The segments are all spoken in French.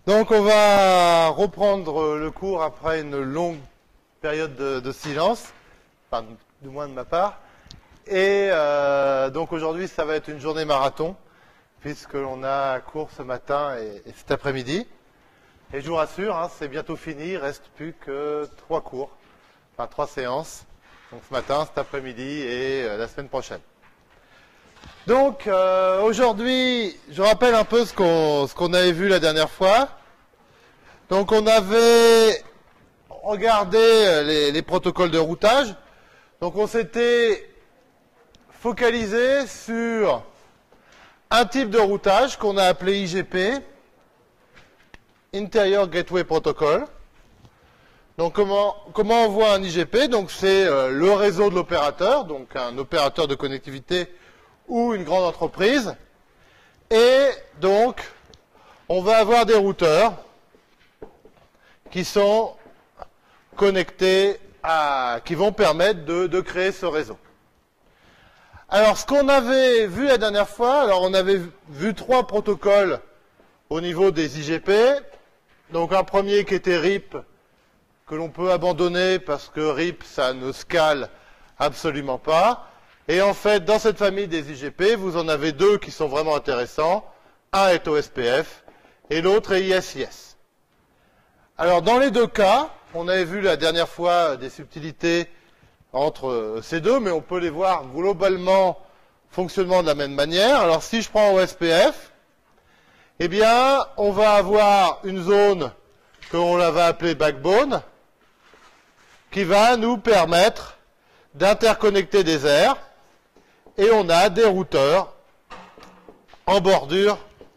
Donc on va reprendre le cours après une longue période de silence, enfin du moins de ma part. Et donc aujourd'hui ça va être une journée marathon, puisque l'on a cours ce matin et cet après-midi. Et je vous rassure, hein, c'est bientôt fini, il ne reste plus que 3 cours, enfin 3 séances. Donc ce matin, cet après-midi et la semaine prochaine. Donc aujourd'hui, je rappelle un peu ce qu'on avait vu la dernière fois. Donc on avait regardé les protocoles de routage. Donc on s'était focalisé sur un type de routage qu'on a appelé IGP, Interior Gateway Protocol. Donc comment on voit un IGP? Donc c'est le réseau de l'opérateur, donc un opérateur de connectivité ou une grande entreprise. Et donc on va avoir des routeurs qui sont connectés qui vont permettre de créer ce réseau. Alors ce qu'on avait vu la dernière fois, alors on avait vu 3 protocoles au niveau des IGP. Donc un premier qui était RIP, que l'on peut abandonner parce que RIP, ça ne scale absolument pas. Et en fait, dans cette famille des IGP, vous en avez 2 qui sont vraiment intéressants. Un est OSPF et l'autre est ISIS. Alors, dans les 2 cas, on avait vu la dernière fois des subtilités entre ces 2, mais on peut les voir globalement fonctionnement de la même manière. Alors, si je prends OSPF, eh bien, on va avoir une zone qu'on va appeler backbone, qui va nous permettre d'interconnecter des aires, et on a des routeurs en bordure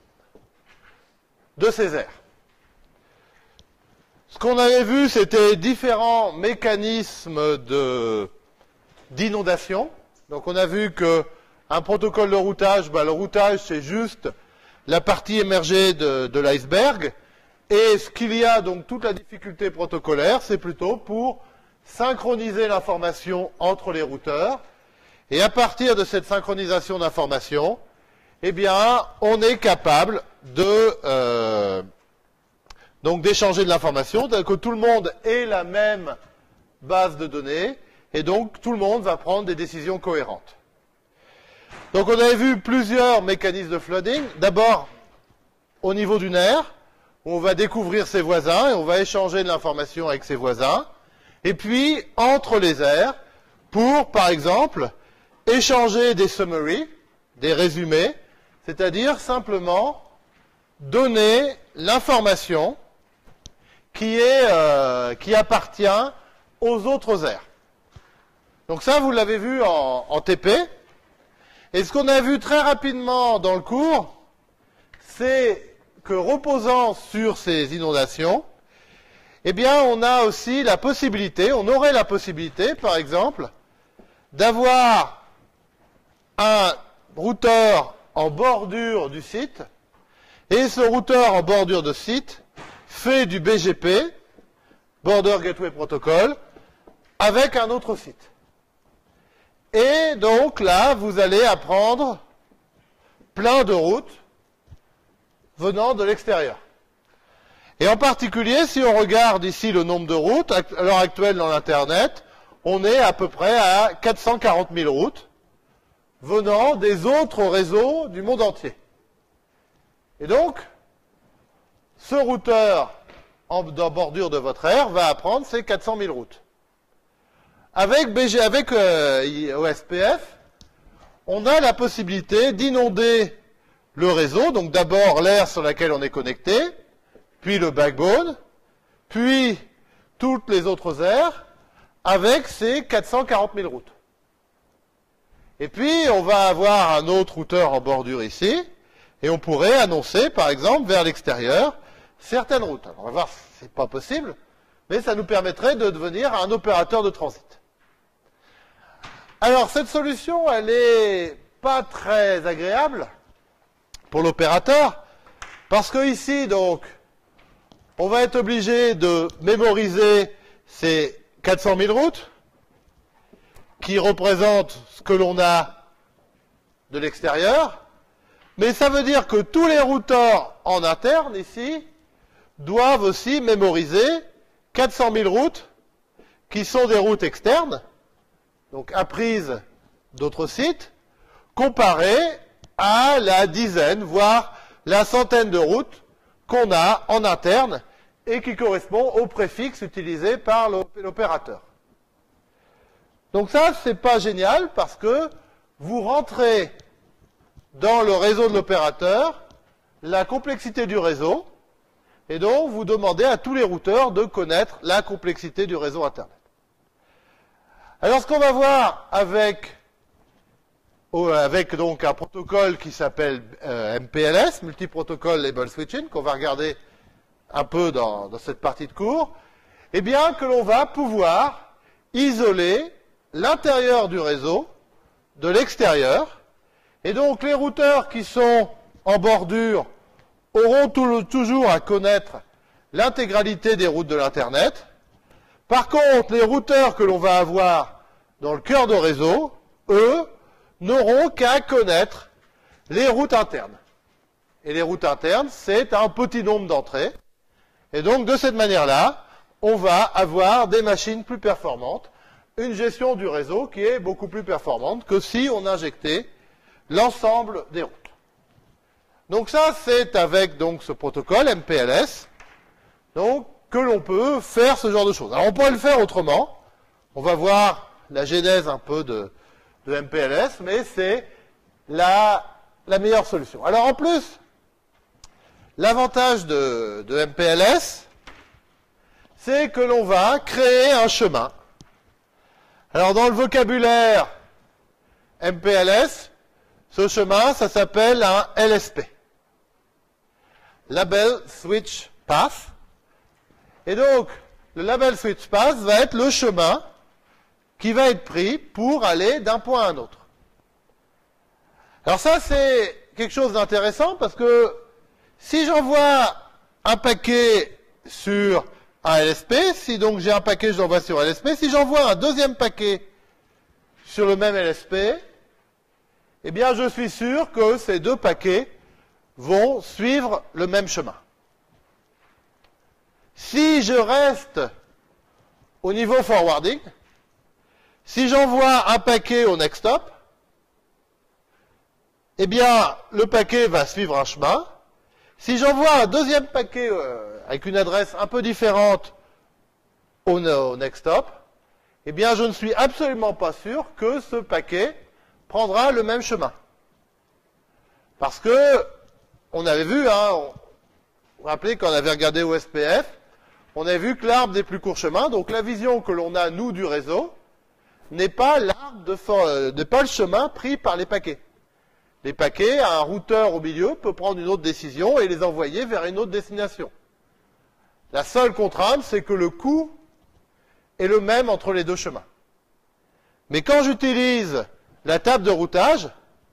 de ces aires. Ce qu'on avait vu, c'était différents mécanismes d'inondation. Donc on a vu qu'un protocole de routage, le routage c'est juste la partie émergée de l'iceberg, et ce qu'il y a, donc toute la difficulté protocolaire, c'est plutôt pour synchroniser l'information entre les routeurs, et à partir de cette synchronisation d'information, eh bien, on est capable donc d'échanger de l'information, que tout le monde ait la même base de données, et donc tout le monde va prendre des décisions cohérentes. Donc on avait vu plusieurs mécanismes de flooding. D'abord, au niveau d'une aire, où on va découvrir ses voisins, et on va échanger de l'information avec ses voisins. Et puis, entre les aires, pour, par exemple, échanger des summaries, des résumés, c'est-à-dire simplement donner l'information qui appartient aux autres aires. Donc ça, vous l'avez vu en TP. Et ce qu'on a vu très rapidement dans le cours, c'est que reposant sur ces inondations, eh bien, on a aussi la possibilité, on aurait la possibilité, par exemple, d'avoir un routeur en bordure du site, et ce routeur en bordure de site fait du BGP, Border Gateway Protocol, avec un autre site. Et donc là, vous allez apprendre plein de routes venant de l'extérieur. Et en particulier, si on regarde ici le nombre de routes, à l'heure actuelle dans l'Internet, on est à peu près à 440 000 routes venant des autres réseaux du monde entier. Et donc, ce routeur en bordure de votre aire va apprendre ces 400 000 routes. Avec OSPF, on a la possibilité d'inonder le réseau, donc d'abord l'aire sur laquelle on est connecté, puis le backbone, puis toutes les autres aires, avec ces 440 000 routes. Et puis, on va avoir un autre routeur en bordure ici, et on pourrait annoncer, par exemple, vers l'extérieur, certaines routes. Alors, on va voir si c'est pas possible, mais ça nous permettrait de devenir un opérateur de transit. Alors, cette solution, elle est pas très agréable pour l'opérateur, parce que ici, donc, on va être obligé de mémoriser ces 400 000 routes, qui représentent ce que l'on a de l'extérieur, mais ça veut dire que tous les routeurs en interne, ici, doivent aussi mémoriser 400 000 routes qui sont des routes externes, donc apprises d'autres sites, comparées à la dizaine, voire la centaine de routes qu'on a en interne et qui correspond au préfixe utilisé par l'opérateur. Donc ça, c'est pas génial parce que vous rentrez dans le réseau de l'opérateur la complexité du réseau et donc vous demandez à tous les routeurs de connaître la complexité du réseau Internet. Alors ce qu'on va voir avec donc un protocole qui s'appelle MPLS, Multi-Protocol Label Switching, qu'on va regarder un peu dans cette partie de cours, eh bien que l'on va pouvoir isoler l'intérieur du réseau de l'extérieur, et donc les routeurs qui sont en bordure auront toujours à connaître l'intégralité des routes de l'Internet. Par contre, les routeurs que l'on va avoir dans le cœur de réseau, eux, n'auront qu'à connaître les routes internes. Et les routes internes, c'est un petit nombre d'entrées. Et donc, de cette manière-là, on va avoir des machines plus performantes, une gestion du réseau qui est beaucoup plus performante que si on injectait l'ensemble des routes. Donc ça, c'est avec donc ce protocole MPLS, donc que l'on peut faire ce genre de choses. Alors on pourrait le faire autrement. On va voir la genèse un peu de MPLS, mais c'est la meilleure solution. Alors en plus, l'avantage de MPLS, c'est que l'on va créer un chemin. Alors dans le vocabulaire MPLS, ce chemin, ça s'appelle un LSP. Label Switch Path. Et donc, le Label Switch Path va être le chemin qui va être pris pour aller d'un point à un autre. Alors ça, c'est quelque chose d'intéressant parce que si j'envoie un paquet sur un LSP, si donc j'ai un paquet, je l'envoie sur LSP, si j'envoie un deuxième paquet sur le même LSP, eh bien je suis sûr que ces deux paquets vont suivre le même chemin. Si je reste au niveau forwarding, si j'envoie un paquet au next hop, eh bien, le paquet va suivre un chemin. Si j'envoie un deuxième paquet avec une adresse un peu différente au next hop, eh bien, je ne suis absolument pas sûr que ce paquet prendra le même chemin. Parce que, on avait vu, vous vous rappelez quand on avait regardé au SPF, on avait vu que l'arbre des plus courts chemins, donc la vision que l'on a, nous, du réseau, n'est pas n'est pas le chemin pris par les paquets. Les paquets, un routeur au milieu peut prendre une autre décision et les envoyer vers une autre destination. La seule contrainte, c'est que le coût est le même entre les deux chemins. Mais quand j'utilise la table de routage,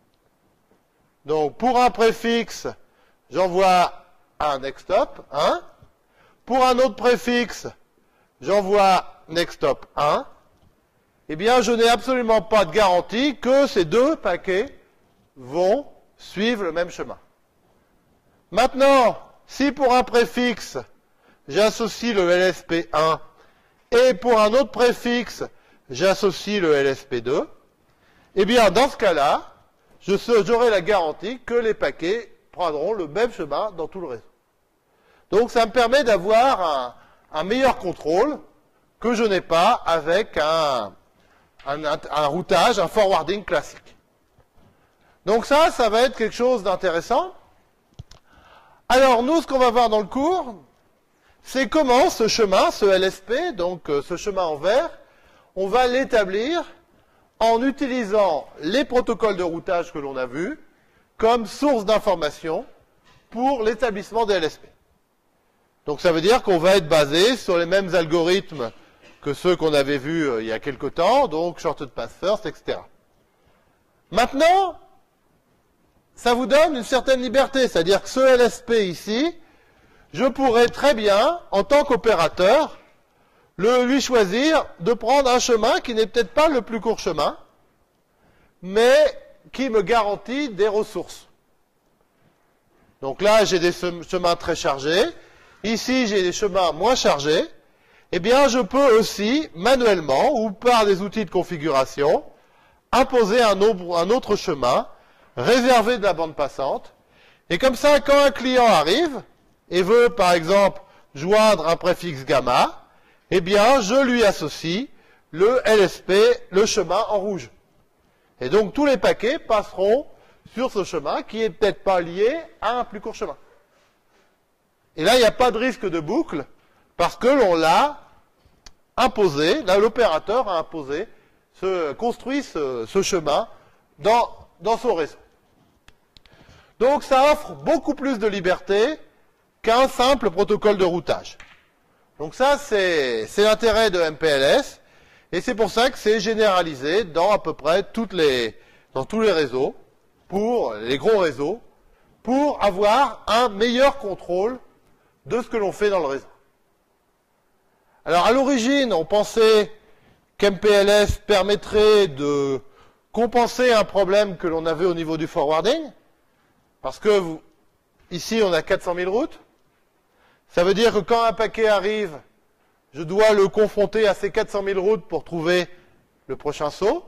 donc pour un préfixe, j'envoie un next hop 1. Pour un autre préfixe, j'envoie next hop 1. Eh bien, je n'ai absolument pas de garantie que ces deux paquets vont suivre le même chemin. Maintenant, si pour un préfixe, j'associe le LSP1 et pour un autre préfixe, j'associe le LSP2, eh bien, dans ce cas-là, j'aurai la garantie que les paquets prendront le même chemin dans tout le réseau. Donc, ça me permet d'avoir un meilleur contrôle que je n'ai pas avec un routage, un forwarding classique. Donc ça va être quelque chose d'intéressant. Alors, nous, ce qu'on va voir dans le cours, c'est comment ce chemin, ce LSP, donc ce chemin en vert, on va l'établir en utilisant les protocoles de routage que l'on a vus comme source d'information pour l'établissement des LSP. Donc ça veut dire qu'on va être basé sur les mêmes algorithmes que ceux qu'on avait vus il y a quelque temps, donc shorted path first, etc. Maintenant, ça vous donne une certaine liberté, c'est-à-dire que ce LSP ici, je pourrais très bien, en tant qu'opérateur, lui choisir de prendre un chemin qui n'est peut-être pas le plus court chemin, mais qui me garantit des ressources. Donc là, j'ai des chemins très chargés, ici j'ai des chemins moins chargés, eh bien je peux aussi manuellement ou par des outils de configuration imposer un autre chemin réservé de la bande passante. Et comme ça, quand un client arrive et veut par exemple joindre un préfixe gamma, eh bien je lui associe le LSP, le chemin en rouge. Et donc tous les paquets passeront sur ce chemin qui est peut-être pas lié à un plus court chemin. Et là, il n'y a pas de risque de boucle parce que l'on l'a imposé, là l'opérateur a imposé, construit ce chemin dans son réseau. Donc ça offre beaucoup plus de liberté qu'un simple protocole de routage. Donc ça, c'est l'intérêt de MPLS, et c'est pour ça que c'est généralisé dans à peu près dans tous les réseaux, pour les gros réseaux, pour avoir un meilleur contrôle de ce que l'on fait dans le réseau. Alors à l'origine, on pensait qu'MPLS permettrait de compenser un problème que l'on avait au niveau du forwarding, parce que ici on a 400 000 routes. Ça veut dire que quand un paquet arrive, je dois le confronter à ces 400 000 routes pour trouver le prochain saut.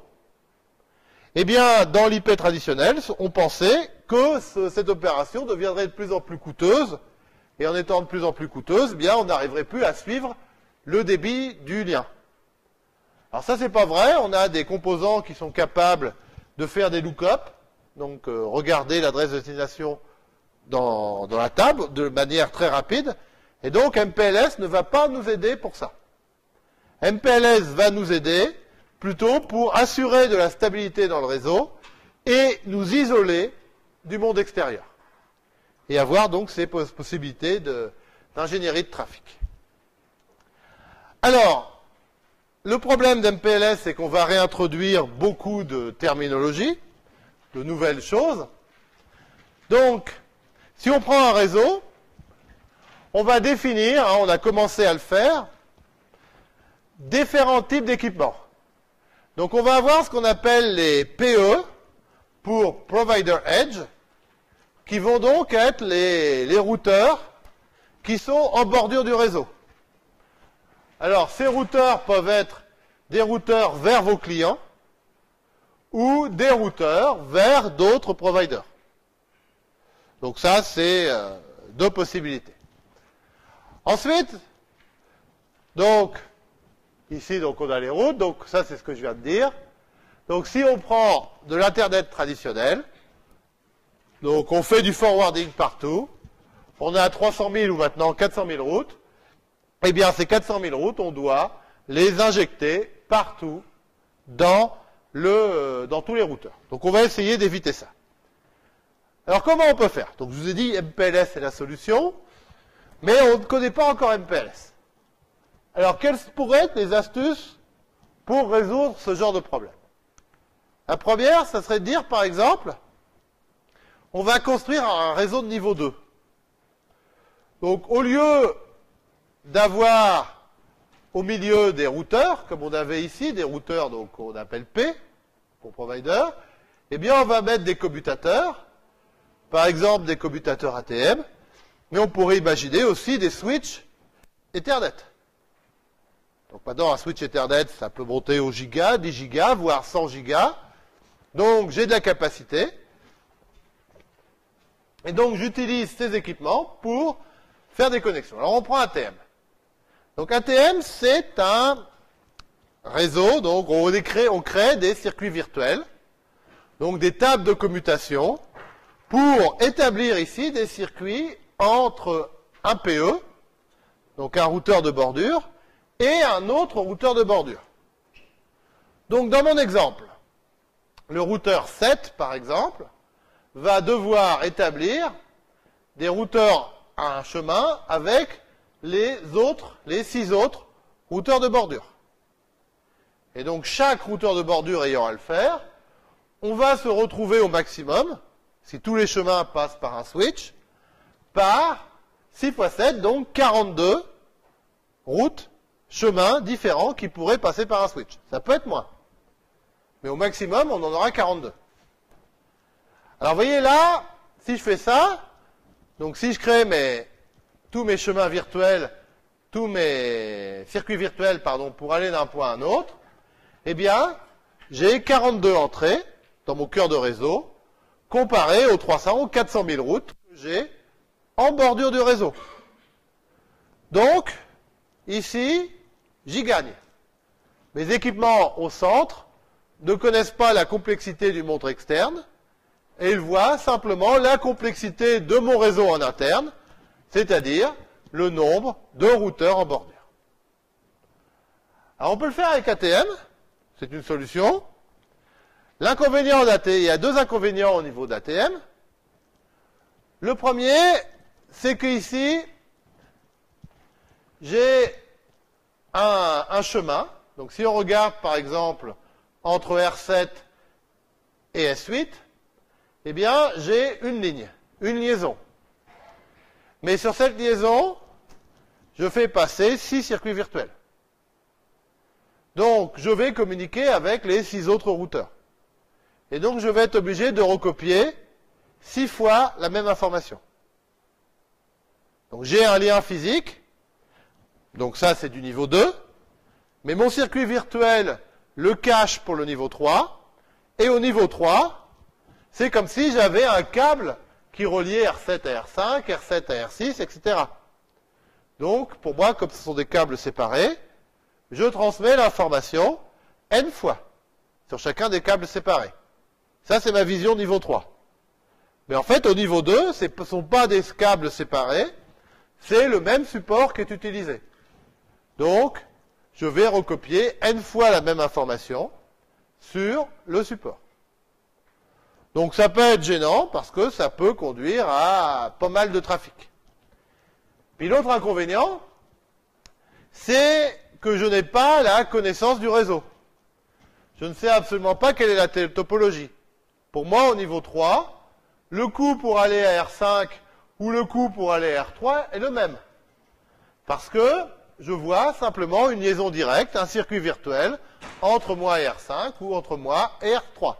Eh bien, dans l'IP traditionnel, on pensait que cette opération deviendrait de plus en plus coûteuse, et en étant de plus en plus coûteuse, eh bien, on n'arriverait plus à suivre le débit du lien. Alors ça, c'est pas vrai. On a des composants qui sont capables de faire des lookups, donc regarder l'adresse de destination dans la table de manière très rapide. Et donc MPLS ne va pas nous aider pour ça. MPLS va nous aider plutôt pour assurer de la stabilité dans le réseau et nous isoler du monde extérieur. Et avoir donc ces possibilités d'ingénierie de trafic. Alors, le problème d'MPLS, c'est qu'on va réintroduire beaucoup de terminologie, de nouvelles choses. Donc, si on prend un réseau, on va définir, on a commencé à le faire, différents types d'équipements. Donc on va avoir ce qu'on appelle les PE, pour Provider Edge, qui vont donc être les routeurs qui sont en bordure du réseau. Alors ces routeurs peuvent être des routeurs vers vos clients ou des routeurs vers d'autres providers. Donc ça, c'est deux possibilités. Ensuite, donc, ici, donc, on a les routes, donc ça, c'est ce que je viens de dire. Donc, si on prend de l'Internet traditionnel, donc on fait du forwarding partout, on a 300 000 ou maintenant 400 000 routes, eh bien, ces 400 000 routes, on doit les injecter partout dans tous les routeurs. Donc, on va essayer d'éviter ça. Alors, comment on peut faire? Donc, je vous ai dit, MPLS est la solution, mais on ne connaît pas encore MPLS. Alors, quelles pourraient être les astuces pour résoudre ce genre de problème? La première, ça serait de dire, par exemple, on va construire un réseau de niveau 2. Donc, au lieu d'avoir au milieu des routeurs, comme on avait ici, des routeurs donc qu'on appelle P, pour provider, eh bien, on va mettre des commutateurs, par exemple des commutateurs ATM, mais on pourrait imaginer aussi des switches Ethernet. Donc maintenant, un switch Ethernet, ça peut monter au giga, 10 gigas, voire 100 gigas. Donc j'ai de la capacité. Et donc j'utilise ces équipements pour faire des connexions. Alors on prend ATM. Donc ATM, c'est un réseau, donc on crée des circuits virtuels, donc des tables de commutation, pour établir ici des circuits entre un PE, donc un routeur de bordure, et un autre routeur de bordure. Donc dans mon exemple, le routeur 7, par exemple, va devoir établir des routeurs à un chemin avec les 6 autres routeurs de bordure. Et donc chaque routeur de bordure ayant à le faire, on va se retrouver au maximum, si tous les chemins passent par un switch, par 6 x 7, donc 42 routes, chemins différents qui pourraient passer par un switch. Ça peut être moins. Mais au maximum, on en aura 42. Alors, vous voyez là, si je fais ça, donc si je crée mes tous mes chemins virtuels, tous mes circuits virtuels, pardon, pour aller d'un point à un autre, eh bien, j'ai 42 entrées dans mon cœur de réseau, comparé aux 300 ou 400 000 routes que j'ai en bordure du réseau. Donc, ici, j'y gagne. Mes équipements au centre ne connaissent pas la complexité du monde externe, et ils voient simplement la complexité de mon réseau en interne, c'est-à-dire le nombre de routeurs en bordure. Alors on peut le faire avec ATM, c'est une solution. L'inconvénient d'ATM, il y a deux inconvénients au niveau d'ATM. Le premier, c'est qu'ici, j'ai un chemin. Donc si on regarde par exemple entre R7 et S8, eh bien j'ai une ligne, une liaison. Mais sur cette liaison, je fais passer 6 circuits virtuels. Donc je vais communiquer avec les 6 autres routeurs. Et donc je vais être obligé de recopier 6 fois la même information. Donc j'ai un lien physique, donc ça c'est du niveau 2, mais mon circuit virtuel le cache pour le niveau 3, et au niveau 3, c'est comme si j'avais un câble qui reliait R7 à R5, R7 à R6, etc. Donc, pour moi, comme ce sont des câbles séparés, je transmets l'information N fois sur chacun des câbles séparés. Ça, c'est ma vision niveau 3. Mais en fait, au niveau 2, ce ne sont pas des câbles séparés, c'est le même support qui est utilisé. Donc, je vais recopier N fois la même information sur le support. Donc ça peut être gênant parce que ça peut conduire à pas mal de trafic. Puis l'autre inconvénient, c'est que je n'ai pas la connaissance du réseau. Je ne sais absolument pas quelle est la topologie. Pour moi, au niveau 3, le coût pour aller à R5 ou le coût pour aller à R3 est le même. Parce que je vois simplement une liaison directe, un circuit virtuel, entre moi et R5 ou entre moi et R3.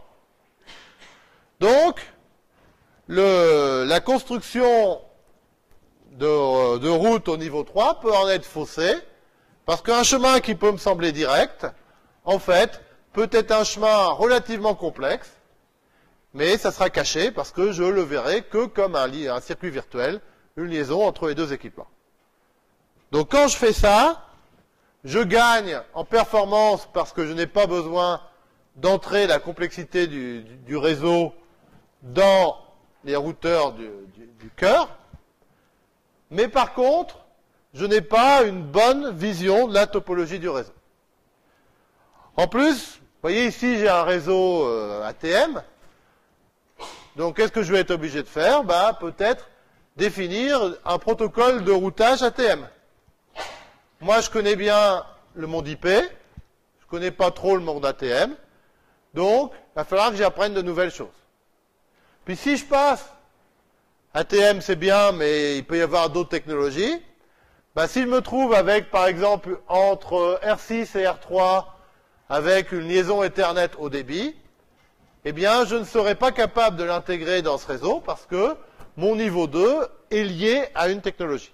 Donc, la construction de route au niveau 3 peut en être faussée, parce qu'un chemin qui peut me sembler direct, en fait, peut être un chemin relativement complexe, mais ça sera caché parce que je le verrai que comme un circuit virtuel, une liaison entre les deux équipements. Donc quand je fais ça, je gagne en performance parce que je n'ai pas besoin d'entrer la complexité du réseau dans les routeurs du cœur, mais par contre, je n'ai pas une bonne vision de la topologie du réseau. En plus, vous voyez ici, j'ai un réseau ATM, donc qu'est-ce que je vais être obligé de faire? Peut-être définir un protocole de routage ATM. Moi, je connais bien le monde IP, je connais pas trop le monde ATM, donc il va falloir que j'apprenne de nouvelles choses. Puis si je passe, ATM c'est bien, mais il peut y avoir d'autres technologies, si je me trouve avec, par exemple, entre R6 et R3, avec une liaison Ethernet haut débit, eh bien, je ne serai pas capable de l'intégrer dans ce réseau parce que mon niveau 2 est lié à une technologie.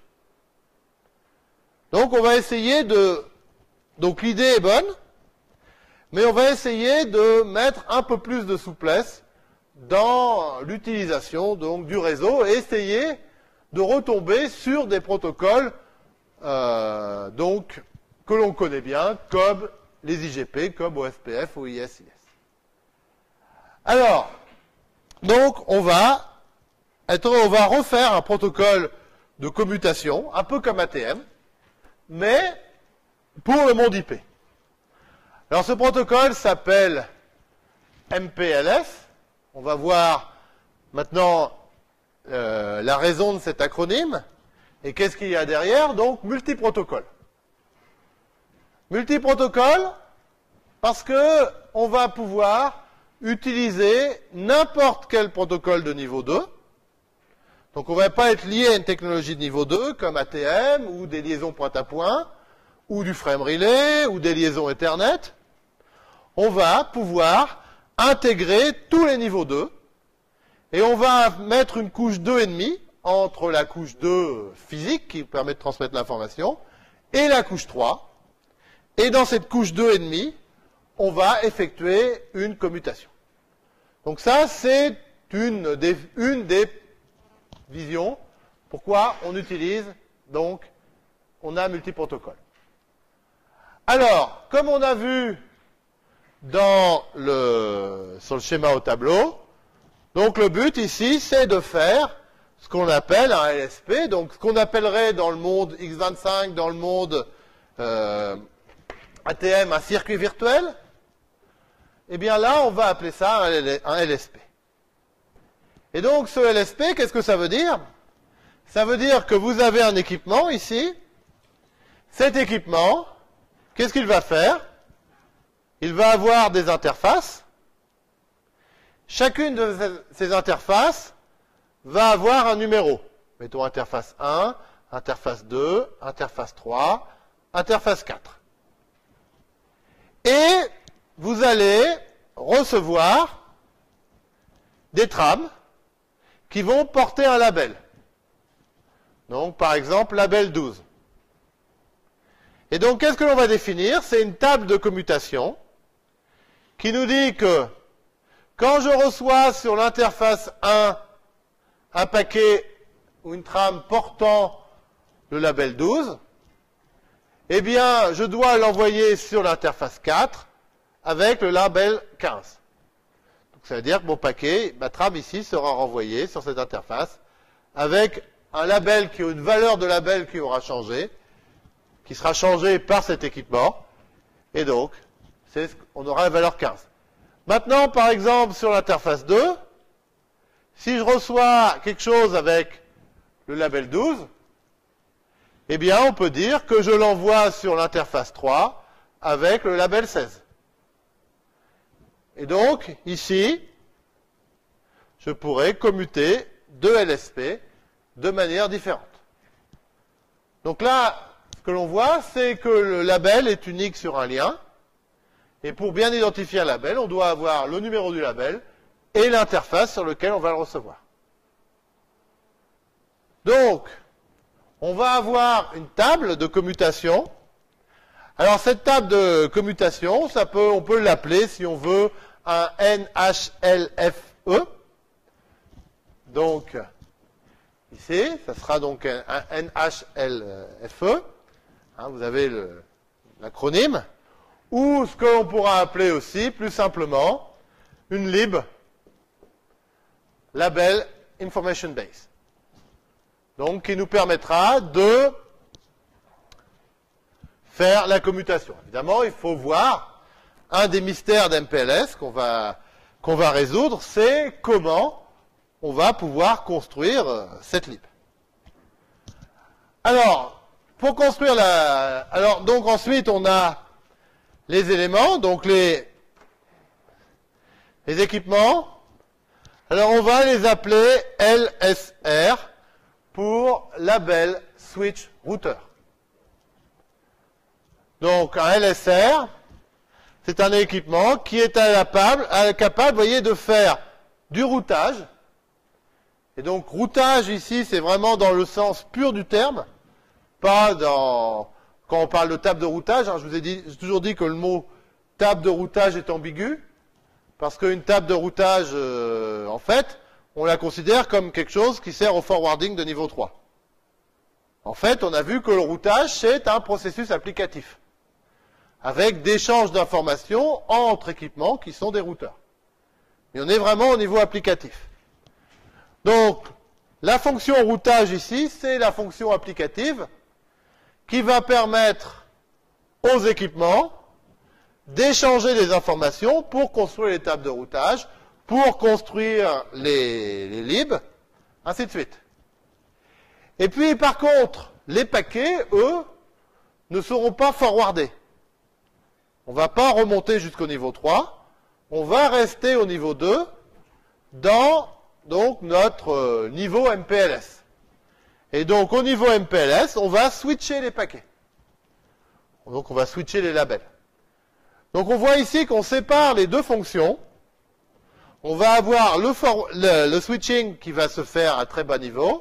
Donc, on va essayer de... Donc, l'idée est bonne, mais on va essayer de mettre un peu plus de souplesse dans l'utilisation donc du réseau et essayer de retomber sur des protocoles donc que l'on connaît bien, comme les IGP, comme OSPF ou IS-IS. Alors, donc on va refaire un protocole de commutation, un peu comme ATM, mais pour le monde IP. Alors ce protocole s'appelle MPLS. On va voir maintenant la raison de cet acronyme et qu'est-ce qu'il y a derrière. Donc multiprotocole. Multiprotocole parce que on va pouvoir utiliser n'importe quel protocole de niveau 2. Donc on ne va pas être lié à une technologie de niveau 2 comme ATM ou des liaisons point-à-point ou du frame relay ou des liaisons Ethernet. On va pouvoir intégrer tous les niveaux 2 et on va mettre une couche 2,5 entre la couche 2 physique, qui permet de transmettre l'information, et la couche 3. Et dans cette couche 2,5, on va effectuer une commutation. Donc ça, c'est une des visions. Pourquoi on utilise, donc, on a multiprotocole. Alors, comme on a vu sur le schéma au tableau, donc le but ici, c'est de faire ce qu'on appelle un LSP, donc ce qu'on appellerait dans le monde x25, dans le monde ATM, un circuit virtuel. Eh bien là, on va appeler ça un LSP. Et donc ce LSP, qu'est-ce que ça veut dire? Ça veut dire que vous avez un équipement ici. Cet équipement, qu'est-ce qu'il va faire? Il va avoir des interfaces. Chacune de ces interfaces va avoir un numéro. Mettons interface 1, interface 2, interface 3, interface 4. Et vous allez recevoir des trames qui vont porter un label. Donc, par exemple, label 12. Et donc, qu'est-ce que l'on va définir? C'est une table de commutation qui nous dit que quand je reçois sur l'interface 1 un paquet ou une trame portant le label 12, eh bien, je dois l'envoyer sur l'interface 4 avec le label 15. Donc, ça veut dire que mon paquet, ma trame ici, sera renvoyée sur cette interface avec un label qui a une valeur de label qui aura changé, qui sera changé par cet équipement, et donc, on aura la valeur 15. Maintenant, par exemple, sur l'interface 2, si je reçois quelque chose avec le label 12, eh bien, on peut dire que je l'envoie sur l'interface 3 avec le label 16. Et donc, ici, je pourrais commuter deux LSP de manière différente. Donc là, ce que l'on voit, c'est que le label est unique sur un lien. Et pour bien identifier un label, on doit avoir le numéro du label et l'interface sur laquelle on va le recevoir. Donc, on va avoir une table de commutation. Alors, cette table de commutation, on peut l'appeler, si on veut, un NHLFE. Donc, ici, ça sera donc un NHLFE. Hein, vous avez l'acronyme. Ou ce que l'on pourra appeler aussi, plus simplement, une lib, label information base. Donc, qui nous permettra de faire la commutation. Évidemment, il faut voir, un des mystères d'MPLS qu'on va résoudre, c'est comment on va pouvoir construire cette lib. Alors, pour construire donc ensuite, on a les éléments, donc les équipements. Alors, on va les appeler LSR pour Label Switch Router. Donc, un LSR, c'est un équipement qui est capable, vous voyez, de faire du routage. Et donc, routage ici, c'est vraiment dans le sens pur du terme, pas quand on parle de table de routage. Hein, j'ai toujours dit que le mot table de routage est ambigu, parce qu'une table de routage, en fait, on la considère comme quelque chose qui sert au forwarding de niveau 3. En fait, on a vu que le routage, c'est un processus applicatif, avec d'échanges d'informations entre équipements qui sont des routeurs. Mais on est vraiment au niveau applicatif. Donc, la fonction routage ici, c'est la fonction applicative qui va permettre aux équipements d'échanger des informations pour construire les tables de routage, pour construire les libs, ainsi de suite. Et puis, par contre, les paquets, eux, ne seront pas forwardés. On ne va pas remonter jusqu'au niveau 3, on va rester au niveau 2 dans donc, notre niveau MPLS. Et donc, au niveau MPLS, on va switcher les paquets. Donc, on va switcher les labels. Donc, on voit ici qu'on sépare les deux fonctions. On va avoir le switching qui va se faire à très bas niveau,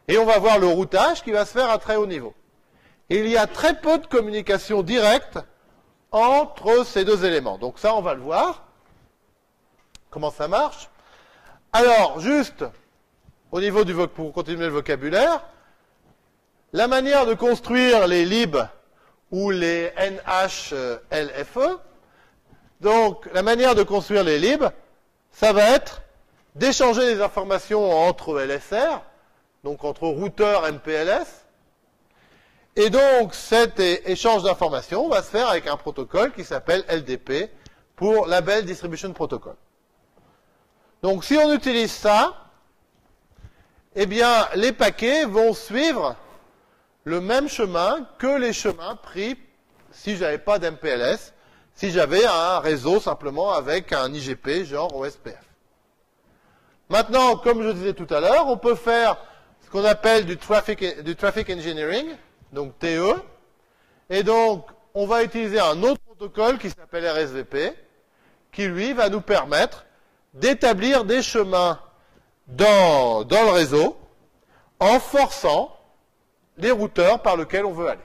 Et on va voir le routage qui va se faire à très haut niveau. Et il y a très peu de communication directe entre ces deux éléments. Donc ça, on va le voir. Comment ça marche? Alors, juste au niveau pour continuer le vocabulaire, la manière de construire les lib ou les NHLFE, donc la manière de construire les lib, ça va être d'échanger des informations entre LSR, donc entre routeur MPLS, et donc cet échange d'informations va se faire avec un protocole qui s'appelle LDP pour Label Distribution Protocol. Donc si on utilise ça, eh bien les paquets vont suivre le même chemin que les chemins pris si j'avais pas d'MPLS, si j'avais un réseau simplement avec un IGP genre OSPF. Maintenant, comme je disais tout à l'heure, on peut faire ce qu'on appelle du traffic engineering, donc TE, et donc on va utiliser un autre protocole qui s'appelle RSVP, qui lui va nous permettre d'établir des chemins dans le réseau en forçant les routeurs par lesquels on veut aller.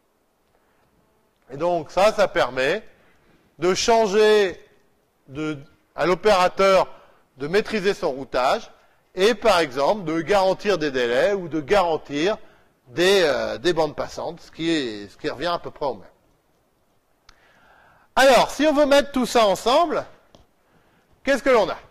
Et donc ça permet de changer à l'opérateur de maîtriser son routage et par exemple de garantir des délais ou de garantir des bandes passantes, ce qui revient à peu près au même. Alors, si on veut mettre tout ça ensemble, qu'est-ce que l'on a?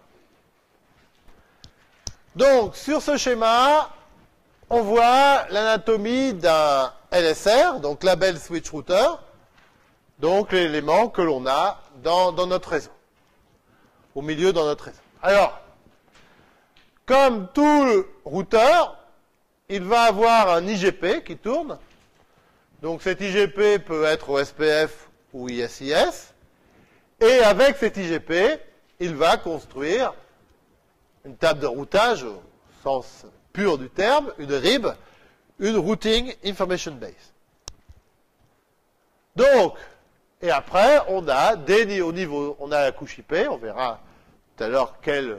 Donc, sur ce schéma, on voit l'anatomie d'un LSR, donc Label Switch Router, donc l'élément que l'on a dans notre réseau, au milieu dans notre réseau. Alors, comme tout routeur, il va avoir un IGP qui tourne. Donc cet IGP peut être OSPF ou ISIS. Et avec cet IGP, il va construire une table de routage au sens pur du terme, une RIB, une Routing Information Base. Donc, et après, on a on a la couche IP, on verra tout à l'heure quelle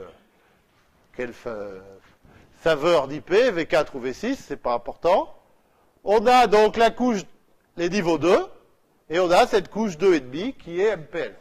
saveur d'IP, V4 ou V6, c'est pas important. On a donc la couche, les niveaux 2, et on a cette couche 2,5 qui est MPLS.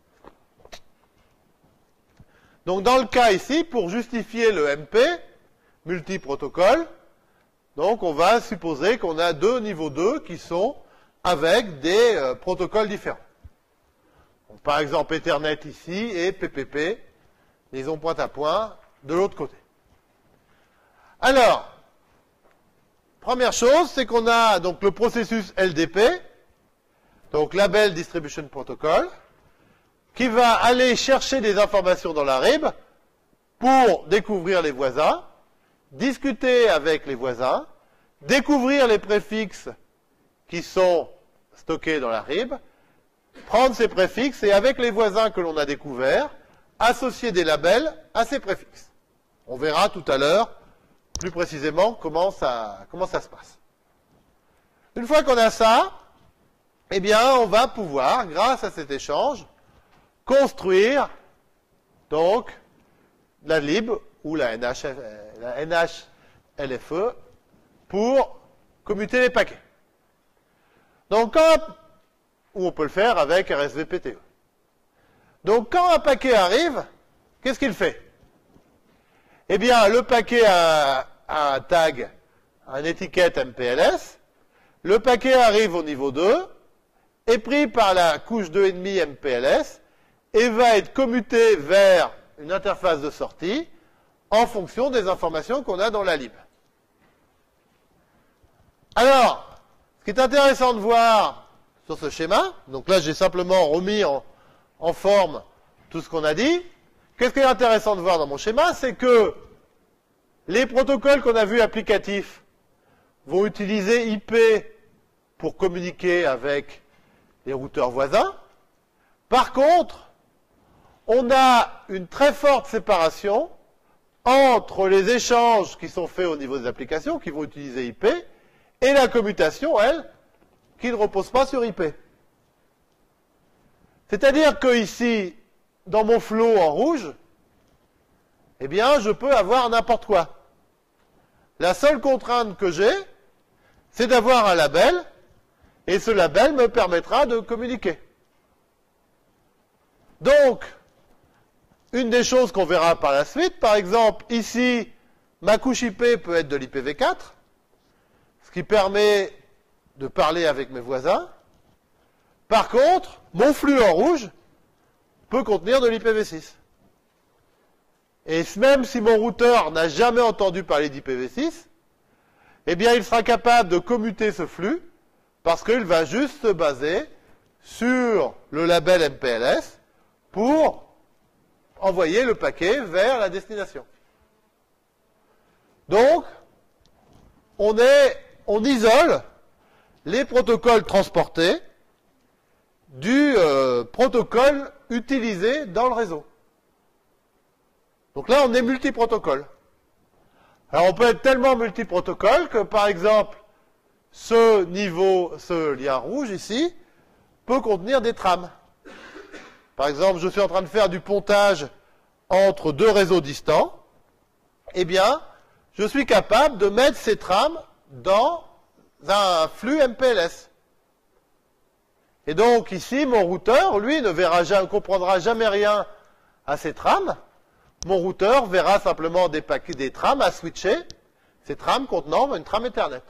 Donc dans le cas ici, pour justifier le MP, multi-protocole, donc on va supposer qu'on a deux niveaux 2 qui sont avec des protocoles différents. Donc, par exemple Ethernet ici et PPP, liaison point à point, de l'autre côté. Alors, première chose, c'est qu'on a donc le processus LDP, donc Label Distribution Protocol, qui va aller chercher des informations dans la RIB pour découvrir les voisins, discuter avec les voisins, découvrir les préfixes qui sont stockés dans la RIB, prendre ces préfixes et avec les voisins que l'on a découverts, associer des labels à ces préfixes. On verra tout à l'heure plus précisément comment ça se passe. Une fois qu'on a ça, eh bien, on va pouvoir, grâce à cet échange, construire donc la LIB ou la NHLFE pour commuter les paquets. Donc, ou on peut le faire avec RSVPTE. Donc, quand un paquet arrive, qu'est-ce qu'il fait? Eh bien, le paquet a un tag, une étiquette MPLS. Le paquet arrive au niveau 2, est pris par la couche 2,5 MPLS et va être commuté vers une interface de sortie en fonction des informations qu'on a dans la lib. Alors, ce qui est intéressant de voir sur ce schéma, donc là j'ai simplement remis en forme tout ce qu'on a dit. Qu'est-ce qui est intéressant de voir dans mon schéma, c'est que les protocoles qu'on a vus applicatifs vont utiliser IP pour communiquer avec les routeurs voisins. Par contre, on a une très forte séparation entre les échanges qui sont faits au niveau des applications, qui vont utiliser IP, et la commutation, elle, qui ne repose pas sur IP. C'est-à-dire que ici, dans mon flow en rouge, eh bien, je peux avoir n'importe quoi. La seule contrainte que j'ai, c'est d'avoir un label, et ce label me permettra de communiquer. Donc, une des choses qu'on verra par la suite, par exemple, ici, ma couche IP peut être de l'IPv4, ce qui permet de parler avec mes voisins. Par contre, mon flux en rouge peut contenir de l'IPv6. Et même si mon routeur n'a jamais entendu parler d'IPv6, eh bien, il sera capable de commuter ce flux parce qu'il va juste se baser sur le label MPLS pour envoyer le paquet vers la destination. Donc, on isole les protocoles transportés du protocole utilisé dans le réseau. Donc là, on est multiprotocole. Alors, on peut être tellement multiprotocole que, par exemple, ce lien rouge ici, peut contenir des trames. Par exemple, je suis en train de faire du pontage entre deux réseaux distants. Eh bien, je suis capable de mettre ces trames dans un flux MPLS. Et donc, ici, mon routeur, lui, ne comprendra jamais rien à ces trames. Mon routeur verra simplement des trames à switcher, ces trames contenant une trame Ethernet.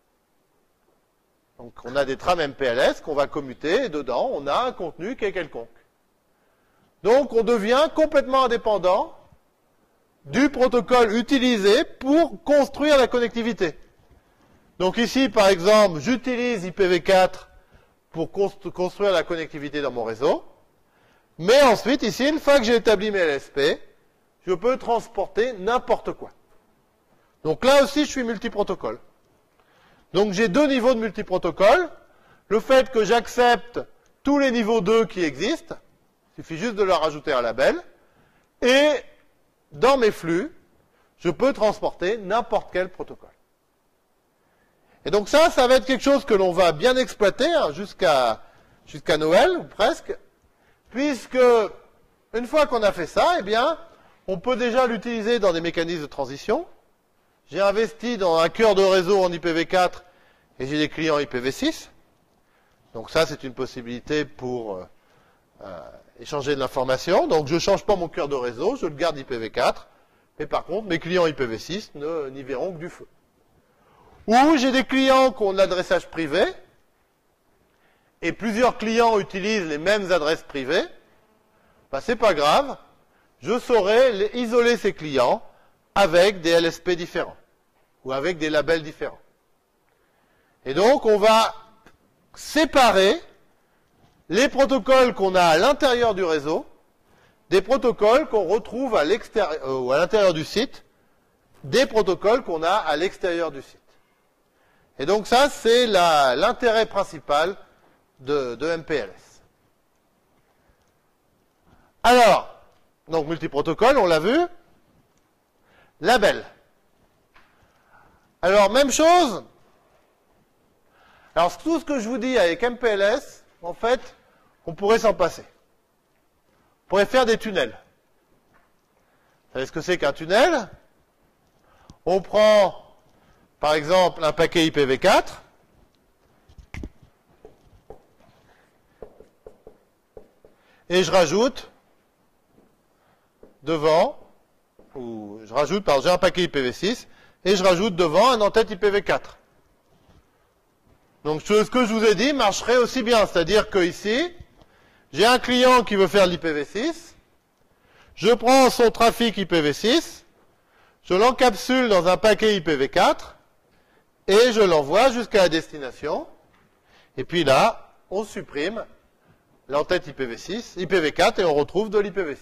Donc, on a des trames MPLS qu'on va commuter, et dedans, on a un contenu qui est quelconque. Donc, on devient complètement indépendant du protocole utilisé pour construire la connectivité. Donc ici, par exemple, j'utilise IPv4 pour construire la connectivité dans mon réseau. Mais ensuite, ici, une fois que j'ai établi mes LSP, je peux transporter n'importe quoi. Donc là aussi, je suis multiprotocole. Donc j'ai deux niveaux de multiprotocole. Le fait que j'accepte tous les niveaux 2 qui existent, il suffit juste de leur ajouter un label. Et dans mes flux, je peux transporter n'importe quel protocole. Et donc ça va être quelque chose que l'on va bien exploiter jusqu'à Noël, ou presque, puisque une fois qu'on a fait ça, eh bien, on peut déjà l'utiliser dans des mécanismes de transition. J'ai investi dans un cœur de réseau en IPv4 et j'ai des clients IPv6. Donc ça, c'est une possibilité pour échanger de l'information. Donc je ne change pas mon cœur de réseau, je le garde IPv4, mais par contre, mes clients IPv6 n'y verront que du feu. Ou j'ai des clients qui ont de l'adressage privé, et plusieurs clients utilisent les mêmes adresses privées, ben, c'est pas grave, je saurai isoler ces clients avec des LSP différents, ou avec des labels différents. Et donc, on va séparer les protocoles qu'on a à l'intérieur du réseau des protocoles qu'on retrouve à l'extérieur, ou à l'intérieur du site, des protocoles qu'on a à l'extérieur du site. Et donc ça, c'est l'intérêt principal de MPLS. Alors, donc multiprotocole, on l'a vu. Label. Alors, même chose. Alors, tout ce que je vous dis avec MPLS, en fait, on pourrait s'en passer. On pourrait faire des tunnels. Vous savez ce que c'est qu'un tunnel? On prend, par exemple, un paquet IPv4, et je rajoute devant, ou je rajoute, j'ai un paquet IPv6, et je rajoute devant un en-tête IPv4. Donc ce que je vous ai dit marcherait aussi bien, c'est-à-dire que ici, j'ai un client qui veut faire l'IPv6, je prends son trafic IPv6, je l'encapsule dans un paquet IPv4, et je l'envoie jusqu'à la destination, et puis là, on supprime l'entête IPv4, et on retrouve de l'IPv6.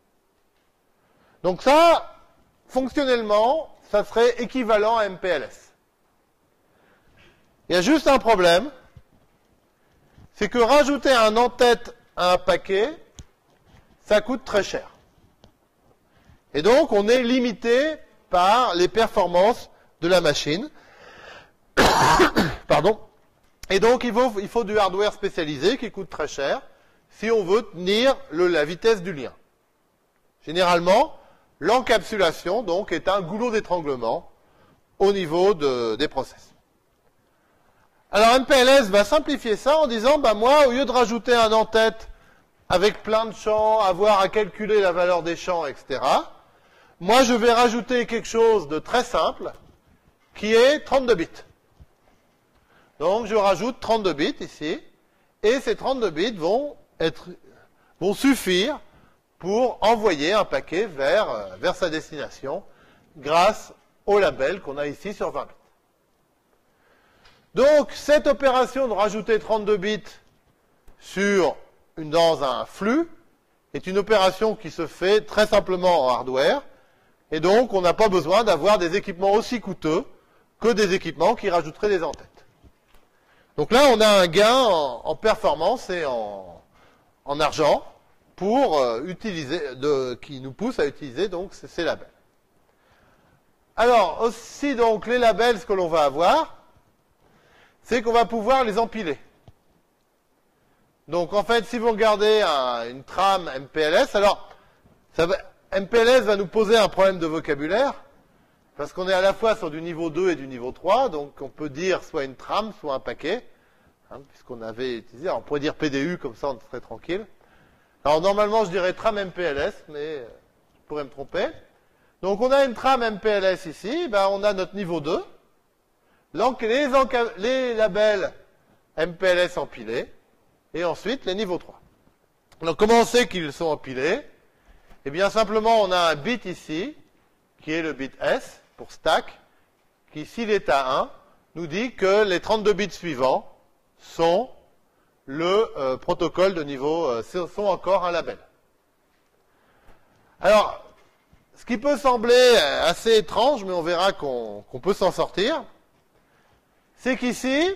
Donc ça, fonctionnellement, ça serait équivalent à MPLS. Il y a juste un problème, c'est que rajouter un en-tête à un paquet, ça coûte très cher. Et donc, on est limité par les performances de la machine. Pardon. Et donc, il faut du hardware spécialisé qui coûte très cher si on veut tenir la vitesse du lien. Généralement, l'encapsulation, donc, est un goulot d'étranglement au niveau des process. Alors MPLS va simplifier ça en disant, bah moi, au lieu de rajouter un en-tête avec plein de champs, avoir à calculer la valeur des champs, etc., moi je vais rajouter quelque chose de très simple, qui est 32 bits. Donc je rajoute 32 bits ici, et ces 32 bits vont suffire pour envoyer un paquet vers sa destination grâce au label qu'on a ici sur 20 bits. Donc cette opération de rajouter 32 bits dans un flux est une opération qui se fait très simplement en hardware, et donc on n'a pas besoin d'avoir des équipements aussi coûteux que des équipements qui rajouteraient des en-têtes. Donc là, on a un gain en performance et en argent qui nous pousse à utiliser donc ces labels. Alors aussi donc les labels, ce que l'on va avoir, c'est qu'on va pouvoir les empiler. Donc en fait, si vous regardez une trame MPLS, alors MPLS va nous poser un problème de vocabulaire, parce qu'on est à la fois sur du niveau 2 et du niveau 3, donc on peut dire soit une trame, soit un paquet, puisqu'on avait utilisé, alors on pourrait dire PDU, comme ça on serait tranquille. Alors normalement je dirais trame MPLS, mais je pourrais me tromper. Donc on a une trame MPLS ici, on a notre niveau 2, donc les labels MPLS empilés, et ensuite les niveaux 3. Donc comment on sait qu'ils sont empilés? Eh bien simplement on a un bit ici, qui est le bit S, pour stack, qui s'il est à 1, nous dit que les 32 bits suivants sont le protocole de niveau, sont encore un label. Alors, ce qui peut sembler assez étrange, mais on verra qu'on peut s'en sortir, c'est qu'ici,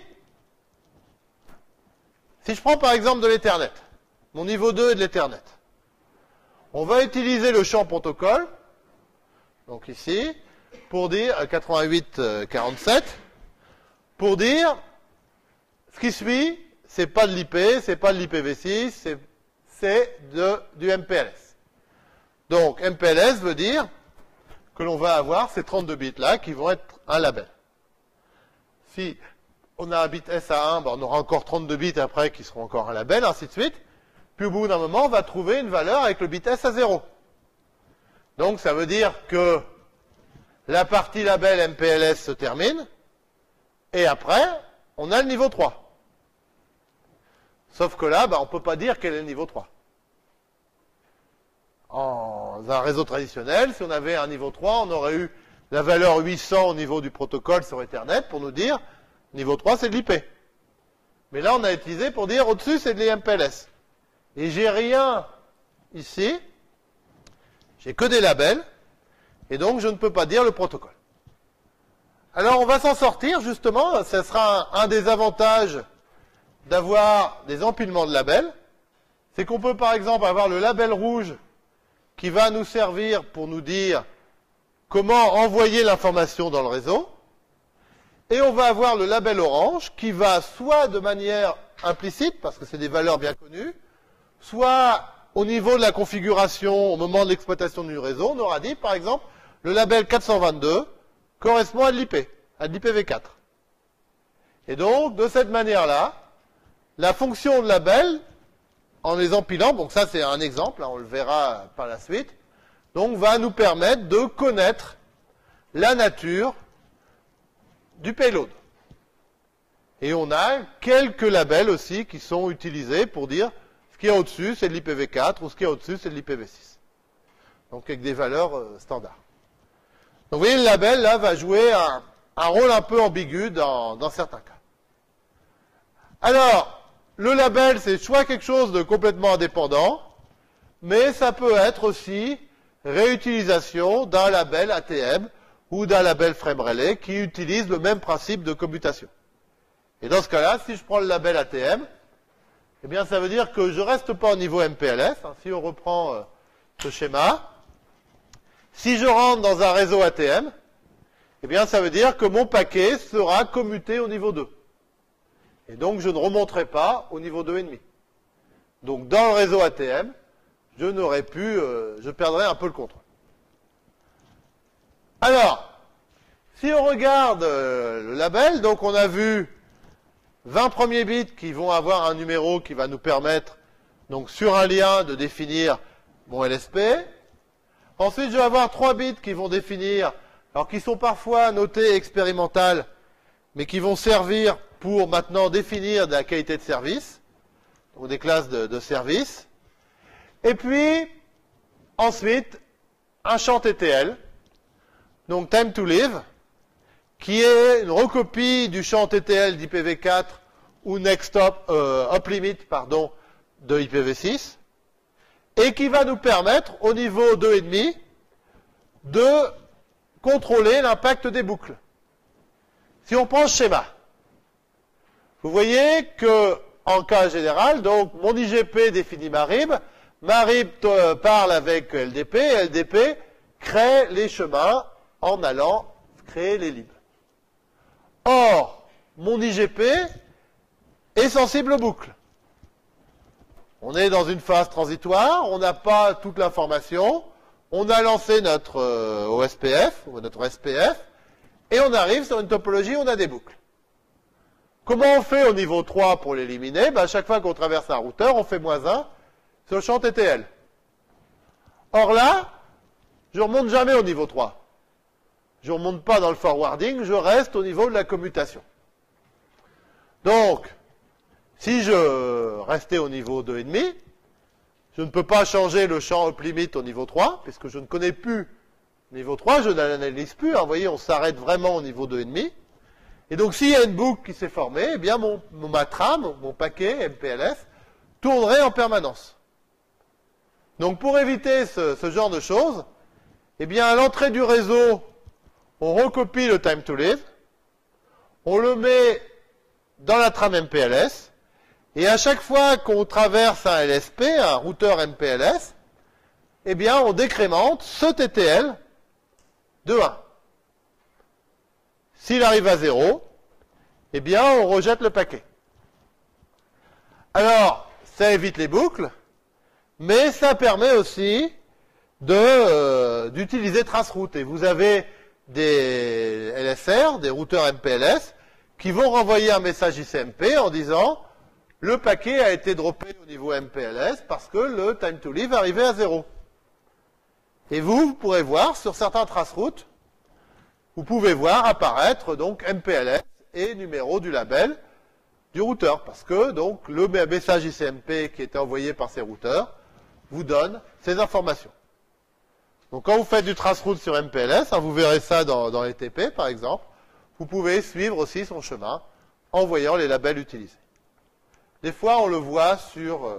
si je prends par exemple de l'Ethernet, mon niveau 2 est de l'Ethernet, on va utiliser le champ protocole, donc ici, pour dire 88.47, pour dire ce qui suit, c'est pas de l'IP, c'est pas de l'IPv6, c'est du MPLS. Donc MPLS veut dire que l'on va avoir ces 32 bits là qui vont être un label. Si on a un bit S à 1, on aura encore 32 bits après qui seront encore un label, ainsi de suite. Puis au bout d'un moment, on va trouver une valeur avec le bit S à 0. Donc ça veut dire que la partie label MPLS se termine, et après, on a le niveau 3. Sauf que là, on ne peut pas dire quel est le niveau 3. En un réseau traditionnel, si on avait un niveau 3, on aurait eu la valeur 800 au niveau du protocole sur Ethernet pour nous dire niveau 3, c'est de l'IP. Mais là, on a utilisé pour dire au-dessus, c'est de l'IMPLS. Et j'ai rien ici, j'ai que des labels, et donc je ne peux pas dire le protocole. Alors, on va s'en sortir, justement, ce sera un des avantages d'avoir des empilements de labels, c'est qu'on peut par exemple avoir le label rouge qui va nous servir pour nous dire comment envoyer l'information dans le réseau, et on va avoir le label orange qui va soit de manière implicite, parce que c'est des valeurs bien connues, soit au niveau de la configuration au moment de l'exploitation du réseau, on aura dit par exemple le label 422 correspond à de l'IP, à de l'IPv4. Et donc, de cette manière-là, la fonction de label, en les empilant, donc ça c'est un exemple, on le verra par la suite, donc va nous permettre de connaître la nature du payload. Et on a quelques labels aussi qui sont utilisés pour dire ce qu'il y a au-dessus c'est de l'IPv4 ou ce qu'il y a au-dessus c'est de l'IPv6. Donc avec des valeurs standards. Donc vous voyez, le label là va jouer un rôle un peu ambigu dans certains cas. Alors, le label, c'est soit quelque chose de complètement indépendant, mais ça peut être aussi réutilisation d'un label ATM ou d'un label frame relay qui utilise le même principe de commutation. Et dans ce cas-là, si je prends le label ATM, eh bien ça veut dire que je ne reste pas au niveau MPLS. Si on reprend ce schéma, si je rentre dans un réseau ATM, eh bien ça veut dire que mon paquet sera commuté au niveau 2. Et donc, je ne remonterai pas au niveau 2,5. Donc, dans le réseau ATM, je perdrai un peu le contrôle. Alors, Si on regarde le label, donc on a vu 20 premiers bits qui vont avoir un numéro qui va nous permettre, donc sur un lien, de définir mon LSP. Ensuite, je vais avoir 3 bits qui vont définir, alors qui sont parfois notés expérimental, mais qui vont servir pour maintenant définir de la qualité de service, donc des classes de service. Et puis, ensuite, un champ TTL, donc time to live, qui est une recopie du champ TTL d'IPv4 ou next up limit, pardon, de IPv6, et qui va nous permettre, au niveau 2,5, de contrôler l'impact des boucles. Si on prend ce schéma, vous voyez que, en cas général, donc mon IGP définit ma RIB parle avec LDP, LDP crée les chemins en allant créer les libs. Or, mon IGP est sensible aux boucles. On est dans une phase transitoire, on n'a pas toute l'information, on a lancé notre OSPF, ou notre SPF, et on arrive sur une topologie où on a des boucles. Comment on fait au niveau 3 pour l'éliminer? À chaque fois qu'on traverse un routeur, on fait -1 sur le champ TTL. Or là, je ne remonte jamais au niveau 3. Je ne remonte pas dans le forwarding, je reste au niveau de la commutation. Donc, si je restais au niveau 2,5, je ne peux pas changer le champ up limit au niveau 3, puisque je ne connais plus le niveau 3, je n'analyse plus. Vous voyez, on s'arrête vraiment au niveau 2,5. Et donc, s'il y a une boucle qui s'est formée, eh bien, ma trame, mon paquet MPLS, tournerait en permanence. Donc, pour éviter ce genre de choses, eh bien, à l'entrée du réseau, on recopie le time to live, on le met dans la trame MPLS, et à chaque fois qu'on traverse un LSP, un routeur MPLS, eh bien, on décrémente ce TTL de 1. S'il arrive à 0, eh bien, on rejette le paquet. Alors, ça évite les boucles, mais ça permet aussi d'utiliser traceroute. Et vous avez des LSR, des routeurs MPLS, qui vont renvoyer un message ICMP en disant le paquet a été droppé au niveau MPLS parce que le time to live arrivait à 0. Et vous pourrez voir sur certains traceroutes, vous pouvez voir apparaître donc MPLS et numéro du label du routeur, parce que donc le message ICMP qui était envoyé par ces routeurs vous donne ces informations. Donc quand vous faites du traceroute sur MPLS, vous verrez ça dans les TP par exemple, vous pouvez suivre aussi son chemin en voyant les labels utilisés. Des fois on le voit sur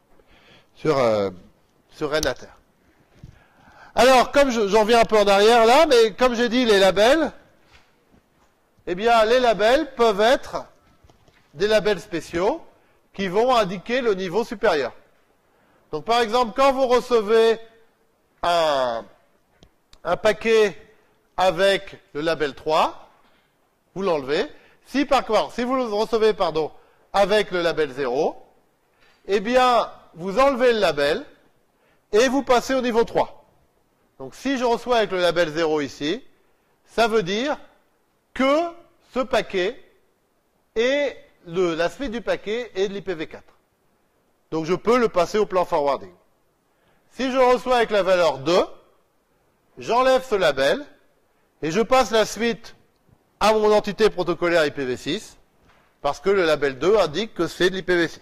Renater. Alors, comme j'en viens un peu en arrière là, mais comme j'ai dit, les labels, eh bien, les labels peuvent être des labels spéciaux qui vont indiquer le niveau supérieur. Donc, par exemple, quand vous recevez un paquet avec le label 3, vous l'enlevez. Si vous le recevez, avec le label 0, eh bien, vous enlevez le label et vous passez au niveau 3. Donc, si je reçois avec le label 0 ici, ça veut dire que ce paquet et la suite du paquet est de l'IPv4. Donc, je peux le passer au plan forwarding. Si je reçois avec la valeur 2, j'enlève ce label et je passe la suite à mon entité protocolaire IPv6 parce que le label 2 indique que c'est de l'IPv6.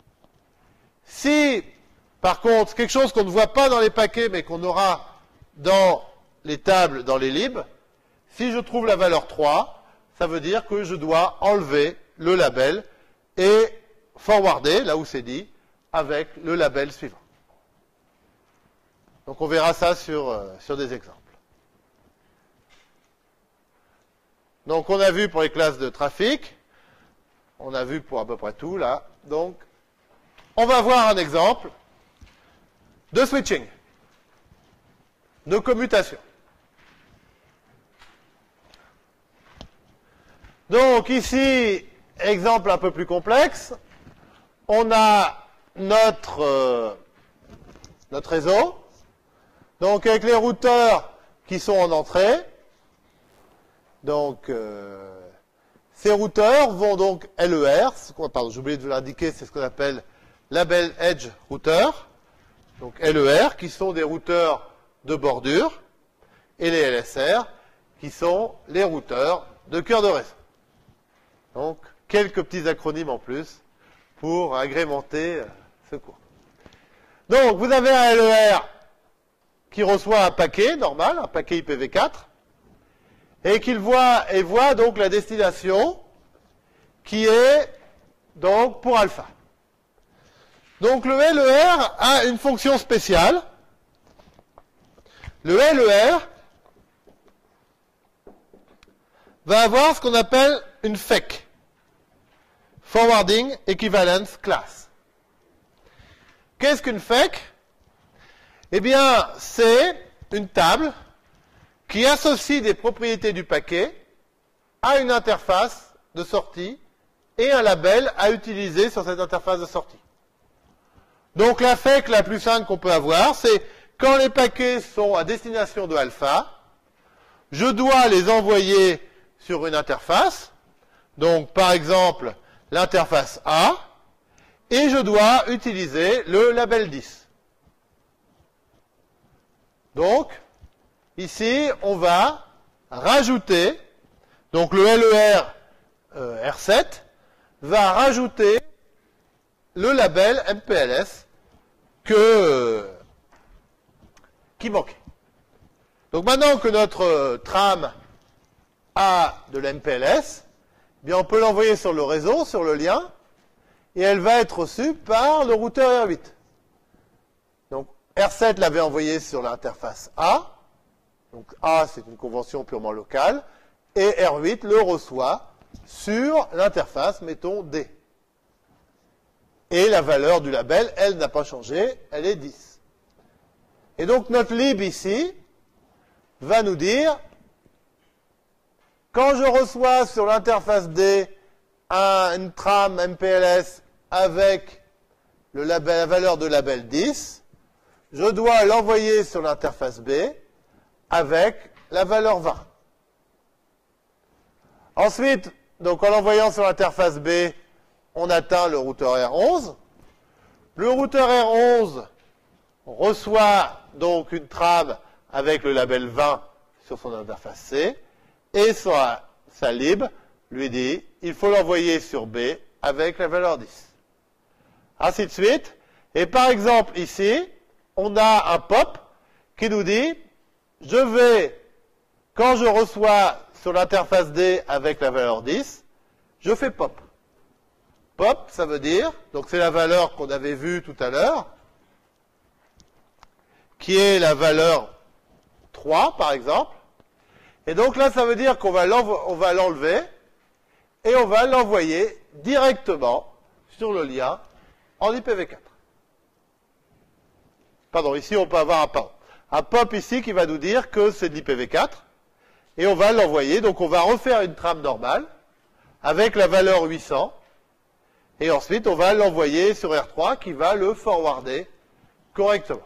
Si, par contre, quelque chose qu'on ne voit pas dans les paquets mais qu'on aura dans les tables, dans les libs, si je trouve la valeur 3, ça veut dire que je dois enlever le label et forwarder, là où c'est dit, avec le label suivant. Donc on verra ça sur des exemples. Donc on a vu pour les classes de trafic, on a vu pour à peu près tout là. Donc on va voir un exemple de switching, de commutation. Donc ici, exemple un peu plus complexe, on a notre réseau, donc avec les routeurs qui sont en entrée, Donc, ces routeurs vont donc LER, pardon, j'ai oublié de vous l'indiquer, c'est ce qu'on appelle Label Edge Router, donc LER, qui sont des routeurs de bordure, et les LSR, qui sont les routeurs de cœur de réseau. Donc, quelques petits acronymes en plus pour agrémenter ce cours. Donc, vous avez un LER qui reçoit un paquet normal, un paquet IPv4, et qu'il voit donc la destination qui est donc pour alpha. Donc le LER a une fonction spéciale. Le LER va avoir ce qu'on appelle une FEC, Forwarding Equivalence Class. Qu'est-ce qu'une FEC? Eh bien, c'est une table qui associe des propriétés du paquet à une interface de sortie et un label à utiliser sur cette interface de sortie. Donc la FEC la plus simple qu'on peut avoir, c'est quand les paquets sont à destination de alpha, je dois les envoyer sur une interface, donc par exemple l'interface A, et je dois utiliser le label 10. Donc, ici, on va rajouter, donc le LER R7 va rajouter le label MPLS qui manquait. Donc maintenant que notre trame a de l'MPLS, eh bien on peut l'envoyer sur le réseau, sur le lien, et elle va être reçue par le routeur R8. Donc R7 l'avait envoyé sur l'interface A, donc A c'est une convention purement locale, et R8 le reçoit sur l'interface, mettons D. Et la valeur du label, elle n'a pas changé, elle est 10. Et donc notre lib ici va nous dire, quand je reçois sur l'interface D une trame MPLS avec la valeur de label 10, je dois l'envoyer sur l'interface B avec la valeur 20. Ensuite, donc en l'envoyant sur l'interface B, on atteint le routeur R11. Le routeur R11 reçoit donc une trame avec le label 20 sur son interface C, et sa lib lui dit, il faut l'envoyer sur B avec la valeur 10. Ainsi de suite. Et par exemple, ici, on a un pop qui nous dit, quand je reçois sur l'interface D avec la valeur 10, je fais pop. Pop, ça veut dire, donc c'est la valeur qu'on avait vue tout à l'heure, qui est la valeur 3, par exemple. Et donc là, ça veut dire qu'on va l'enlever et on va l'envoyer directement sur le lien en IPv4. Pardon, ici, on peut avoir un pop ici qui va nous dire que c'est de l'IPv4 et on va l'envoyer. Donc, on va refaire une trame normale avec la valeur 800 et ensuite, on va l'envoyer sur R3 qui va le forwarder correctement.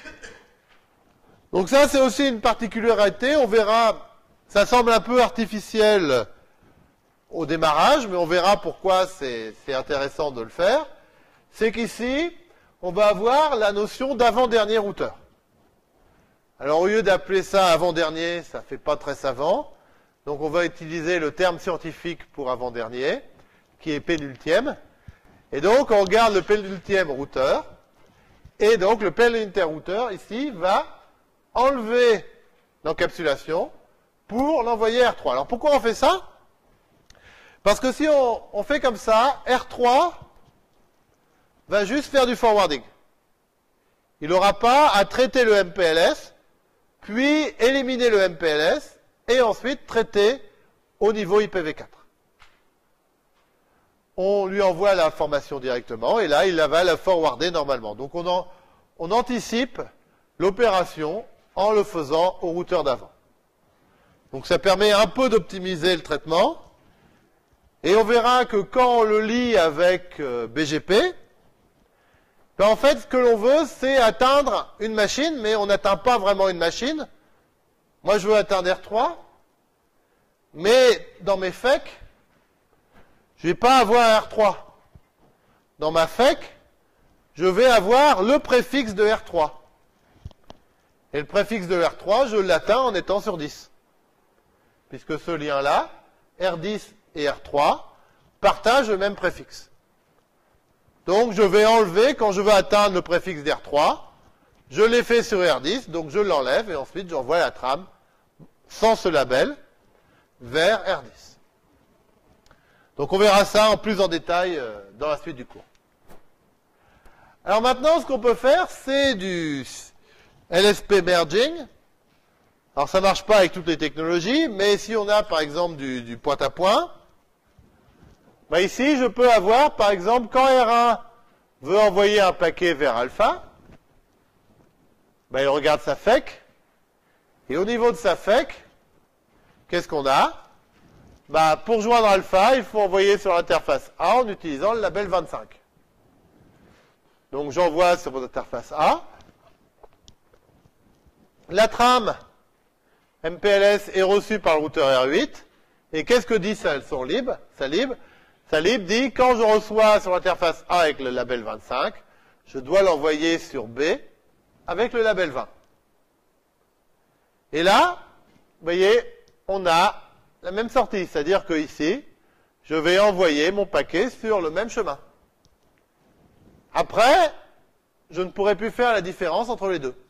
Donc ça, c'est aussi une particularité. On verra, ça semble un peu artificiel au démarrage, mais on verra pourquoi c'est intéressant de le faire. C'est qu'ici, on va avoir la notion d'avant-dernier routeur. Alors, au lieu d'appeler ça avant-dernier, ça ne fait pas très savant. Donc, on va utiliser le terme scientifique pour avant-dernier, qui est pénultième. Et donc, on regarde le pénultième routeur. Et donc, le pénultième routeur, ici, va enlever l'encapsulation pour l'envoyer à R3. Alors, pourquoi on fait ça? Parce que si on fait comme ça, R3 va juste faire du forwarding. Il n'aura pas à traiter le MPLS, puis éliminer le MPLS, et ensuite traiter au niveau IPv4. On lui envoie l'information directement, et là, il va la forwarder normalement. Donc, on anticipe l'opération en le faisant au routeur d'avant. Donc, ça permet un peu d'optimiser le traitement. Et on verra que quand on le lit avec BGP, ben en fait, ce que l'on veut, c'est atteindre une machine, mais on n'atteint pas vraiment une machine. Moi, je veux atteindre R3. Mais dans mes FEC, je ne vais pas avoir R3. Dans ma FEC, je vais avoir le préfixe de R3. Et le préfixe de R3, je l'atteins en étant sur 10. Puisque ce lien-là, R10 et R3, partagent le même préfixe. Donc je vais enlever, quand je veux atteindre le préfixe d'R3, je l'ai fait sur R10, donc je l'enlève, et ensuite j'envoie la trame, sans ce label, vers R10. Donc on verra ça en plus en détail dans la suite du cours. Alors maintenant, ce qu'on peut faire, c'est du LSP merging. Alors ça ne marche pas avec toutes les technologies, mais si on a par exemple du point-à-point, bah ici je peux avoir par exemple quand R1 veut envoyer un paquet vers alpha, bah il regarde sa FEC, et au niveau de sa FEC, qu'est-ce qu'on a? Bah pour joindre alpha, il faut envoyer sur l'interface A en utilisant le label 25. Donc j'envoie sur mon interface A. La trame MPLS est reçue par le routeur R8. Et qu'est-ce que dit son lib? Sa lib dit, quand je reçois sur l'interface A avec le label 25, je dois l'envoyer sur B avec le label 20. Et là, vous voyez, on a la même sortie. C'est-à-dire que ici, je vais envoyer mon paquet sur le même chemin. Après, je ne pourrai plus faire la différence entre les deux.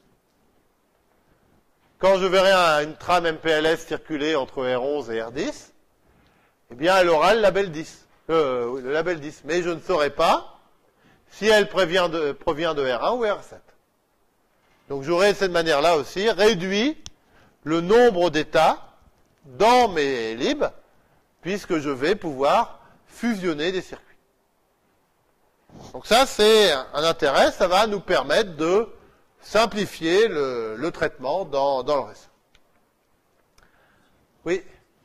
Quand je verrai une trame MPLS circuler entre R11 et R10, eh bien, elle aura le label 10. Le label 10. Mais je ne saurai pas si elle provient de R1 ou R7. Donc, j'aurai de cette manière-là aussi réduit le nombre d'états dans mes libs, puisque je vais pouvoir fusionner des circuits. Donc ça, c'est un intérêt, ça va nous permettre de simplifier le traitement dans le réseau. Oui.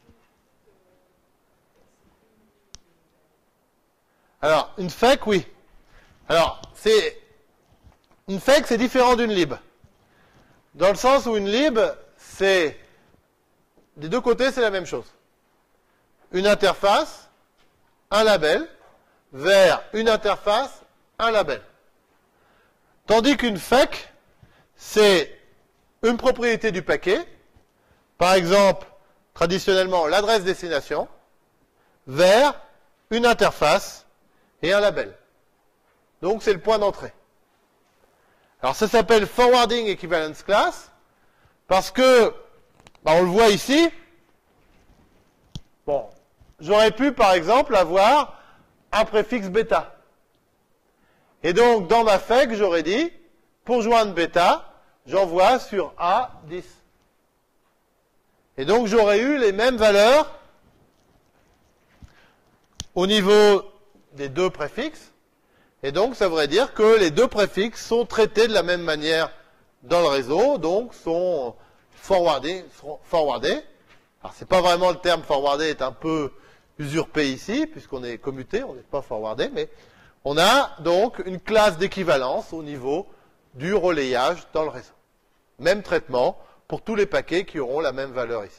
Alors, une FEC, oui. Alors, une FEC, c'est différent d'une lib. Dans le sens où une lib, c'est, des deux côtés, c'est la même chose. Une interface, un label, vers une interface, un label. Tandis qu'une FEC, c'est une propriété du paquet, par exemple, traditionnellement, l'adresse destination, vers une interface et un label. Donc, c'est le point d'entrée. Alors, ça s'appelle Forwarding Equivalence Class, parce que, on le voit ici, bon, j'aurais pu, par exemple, avoir un préfixe bêta. Et donc, dans ma FEC, j'aurais dit, pour joindre bêta, j'envoie sur A10. Et donc, j'aurais eu les mêmes valeurs au niveau des deux préfixes. Et donc, ça voudrait dire que les deux préfixes sont traités de la même manière dans le réseau, donc sont forwardés. Alors, c'est pas vraiment le terme forwardé, est un peu usurpé ici, puisqu'on est commuté, on n'est pas forwardé, mais on a donc une classe d'équivalence au niveau du relayage dans le réseau. Même traitement pour tous les paquets qui auront la même valeur ici.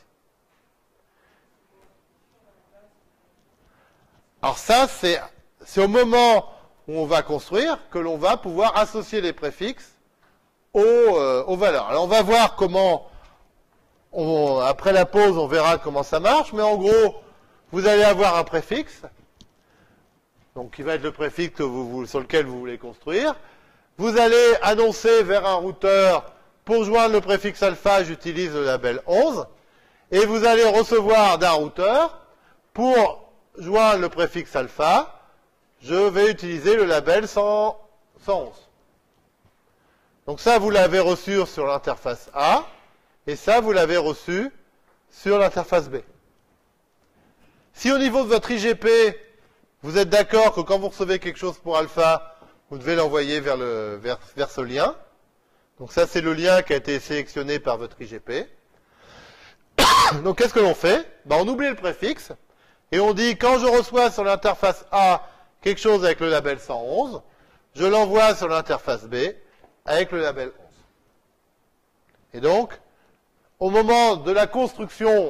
Alors ça, c'est au moment où on va construire que l'on va pouvoir associer les préfixes aux valeurs. Alors on va voir comment, après la pause, on verra comment ça marche, mais en gros, vous allez avoir un préfixe, donc qui va être le préfixe sur lequel vous voulez construire. Vous allez annoncer vers un routeur, pour joindre le préfixe alpha, j'utilise le label 11, et vous allez recevoir d'un routeur, pour joindre le préfixe alpha, je vais utiliser le label 111. Donc ça, vous l'avez reçu sur l'interface A, et ça, vous l'avez reçu sur l'interface B. Si au niveau de votre IGP, vous êtes d'accord que quand vous recevez quelque chose pour alpha, vous devez l'envoyer vers ce lien. Donc ça, c'est le lien qui a été sélectionné par votre IGP. Donc qu'est-ce que l'on fait? On oublie le préfixe, et on dit, quand je reçois sur l'interface A quelque chose avec le label 111, je l'envoie sur l'interface B avec le label 11. Et donc, au moment de la construction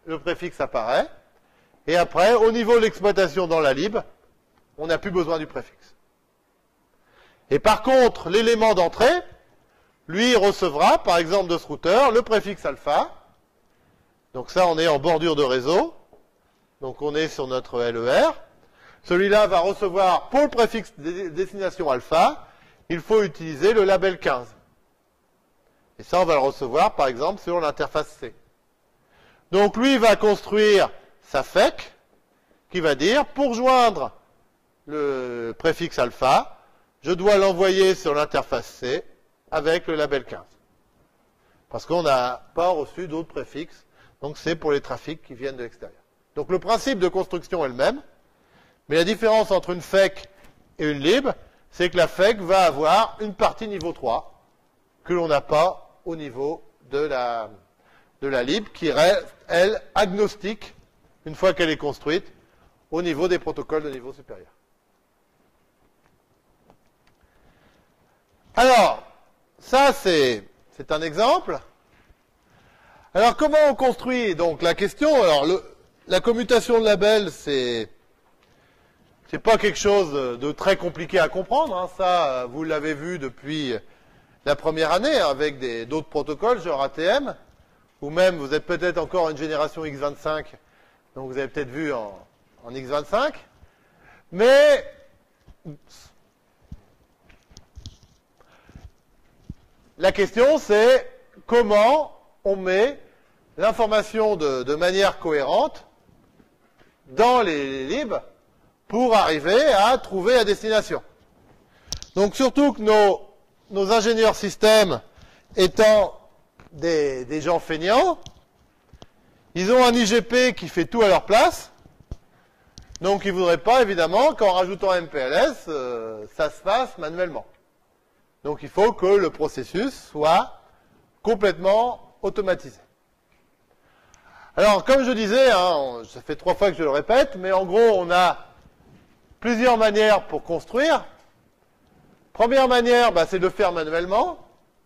le préfixe apparaît. Et après, au niveau de l'exploitation dans la lib, on n'a plus besoin du préfixe. Et par contre, l'élément d'entrée, lui, il recevra, par exemple de ce routeur, le préfixe alpha. Donc ça, on est en bordure de réseau. Donc on est sur notre LER. Celui-là va recevoir, pour le préfixe destination alpha, il faut utiliser le label 15. Et ça, on va le recevoir, par exemple, sur l'interface C. Donc lui, il va construire sa FEC, qui va dire, pour joindre le préfixe alpha, je dois l'envoyer sur l'interface C avec le label 15. Parce qu'on n'a pas reçu d'autres préfixes, donc c'est pour les trafics qui viennent de l'extérieur. Donc le principe de construction est le même, mais la différence entre une FEC et une lib, c'est que la FEC va avoir une partie niveau 3, que l'on n'a pas au niveau de la lib, qui reste, elle, agnostique, une fois qu'elle est construite, au niveau des protocoles de niveau supérieur. Alors, ça c'est un exemple. Alors comment on construit donc la question? Alors la commutation de label, c'est pas quelque chose de très compliqué à comprendre. Hein. Ça, vous l'avez vu depuis la première année avec d'autres protocoles, genre ATM, ou même vous êtes peut-être encore une génération X25, donc vous avez peut-être vu en X25. Mais la question, c'est comment on met l'information de manière cohérente dans les libs pour arriver à trouver la destination. Donc surtout que nos ingénieurs système étant des gens feignants, ils ont un IGP qui fait tout à leur place, donc ils ne voudraient pas évidemment qu'en rajoutant MPLS, ça se fasse manuellement. Donc il faut que le processus soit complètement automatisé. Alors comme je disais, hein, ça fait 3 fois que je le répète, mais en gros on a plusieurs manières pour construire. Première manière, c'est de le faire manuellement.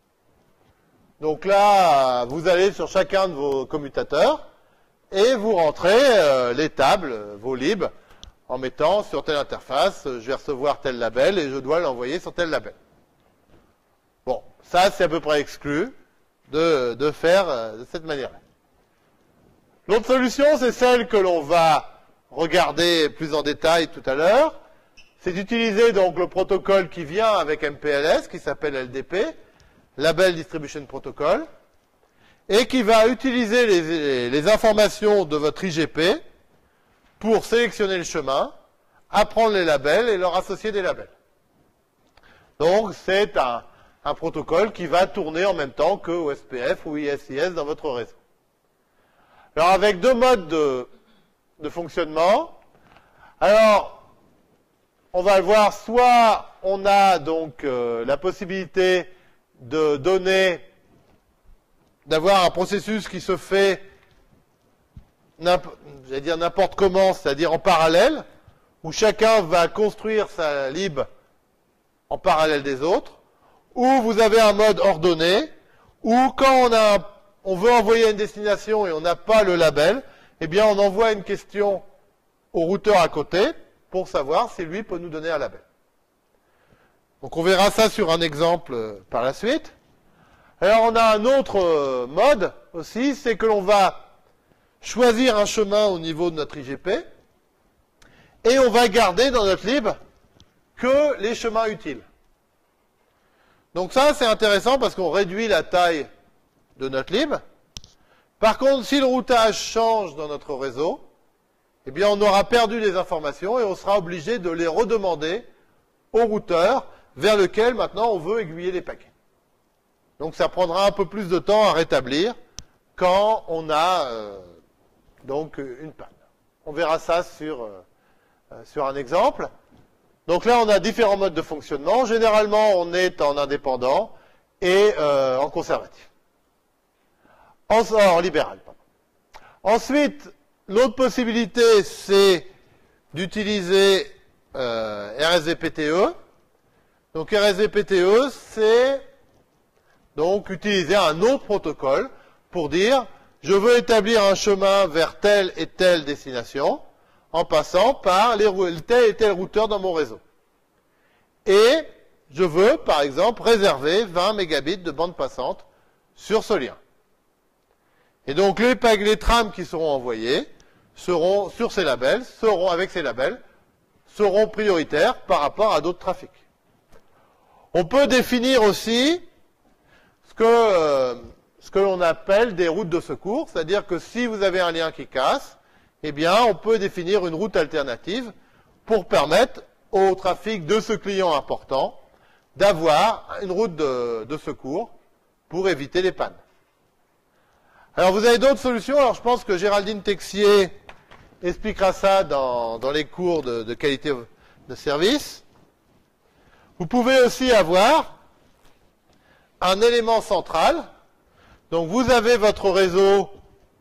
Donc là, vous allez sur chacun de vos commutateurs et vous rentrez les tables, vos libs, en mettant sur telle interface, je vais recevoir tel label et je dois l'envoyer sur tel label. Bon, ça c'est à peu près exclu de faire de cette manière-là. L'autre solution, c'est celle que l'on va regarder plus en détail tout à l'heure. C'est d'utiliser donc le protocole qui vient avec MPLS, qui s'appelle LDP, Label Distribution Protocol, et qui va utiliser les informations de votre IGP pour sélectionner le chemin, apprendre les labels et leur associer des labels. Donc c'est un protocole qui va tourner en même temps que OSPF ou ISIS dans votre réseau. Alors avec 2 modes de fonctionnement. Alors, on va le voir, soit on a donc la possibilité de donner, d'avoir un processus qui se fait, j'allais dire n'importe comment, c'est-à-dire en parallèle, où chacun va construire sa lib en parallèle des autres, ou vous avez un mode ordonné, où quand on veut envoyer une destination et on n'a pas le label, eh bien on envoie une question au routeur à côté pour savoir si lui peut nous donner un label. Donc on verra ça sur un exemple par la suite. Alors on a un autre mode aussi, c'est que l'on va choisir un chemin au niveau de notre IGP et on va garder dans notre lib que les chemins utiles. Donc ça c'est intéressant parce qu'on réduit la taille de notre lib. Par contre, si le routage change dans notre réseau, eh bien on aura perdu les informations et on sera obligé de les redemander au routeur vers lequel maintenant on veut aiguiller les paquets. Donc ça prendra un peu plus de temps à rétablir quand on a donc une panne. On verra ça sur un exemple. Donc là on a différents modes de fonctionnement. Généralement on est en indépendant et en conservatif. En libéral, pardon. Ensuite, l'autre possibilité, c'est d'utiliser RSVPTE. Donc RSVPTE, c'est donc utiliser un autre protocole pour dire je veux établir un chemin vers telle et telle destination en passant par tel et tel routeur dans mon réseau. Et je veux, par exemple, réserver 20 mégabits de bande passante sur ce lien. Et donc, les trams qui seront envoyés seront sur ces labels, avec ces labels, seront prioritaires par rapport à d'autres trafics. On peut définir aussi ce que l'on appelle des routes de secours, c'est-à-dire que si vous avez un lien qui casse, eh bien, on peut définir une route alternative pour permettre au trafic de ce client important d'avoir une route de secours pour éviter les pannes. Alors, vous avez d'autres solutions. Alors, je pense que Géraldine Texier expliquera ça dans les cours de qualité de service. Vous pouvez aussi avoir un élément central. Donc, vous avez votre réseau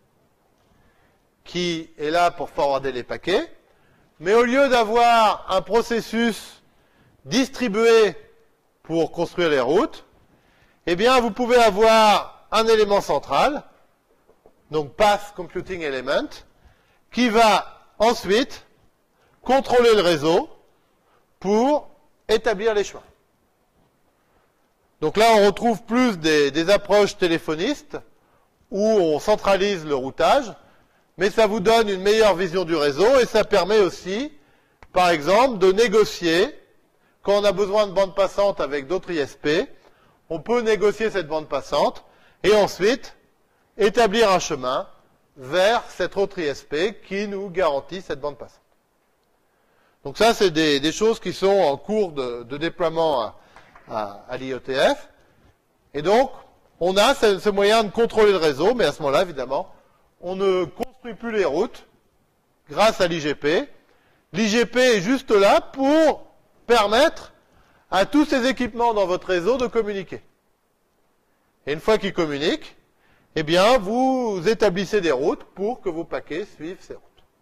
qui est là pour forwarder les paquets. Mais au lieu d'avoir un processus distribué pour construire les routes, eh bien, vous pouvez avoir un élément central, donc Path Computing Element, qui va ensuite contrôler le réseau pour établir les chemins. Donc là, on retrouve plus des approches téléphonistes où on centralise le routage, mais ça vous donne une meilleure vision du réseau et ça permet aussi, par exemple, de négocier, quand on a besoin de bande passante avec d'autres ISP, on peut négocier cette bande passante et ensuite établir un chemin vers cette autre ISP qui nous garantit cette bande passante. Donc ça, c'est des choses qui sont en cours de déploiement à l'IETF. Et donc, on a ce moyen de contrôler le réseau, mais à ce moment-là, évidemment, on ne construit plus les routes grâce à l'IGP. L'IGP est juste là pour permettre à tous ces équipements dans votre réseau de communiquer. Et une fois qu'ils communiquent, eh bien, vous établissez des routes pour que vos paquets suivent ces routes.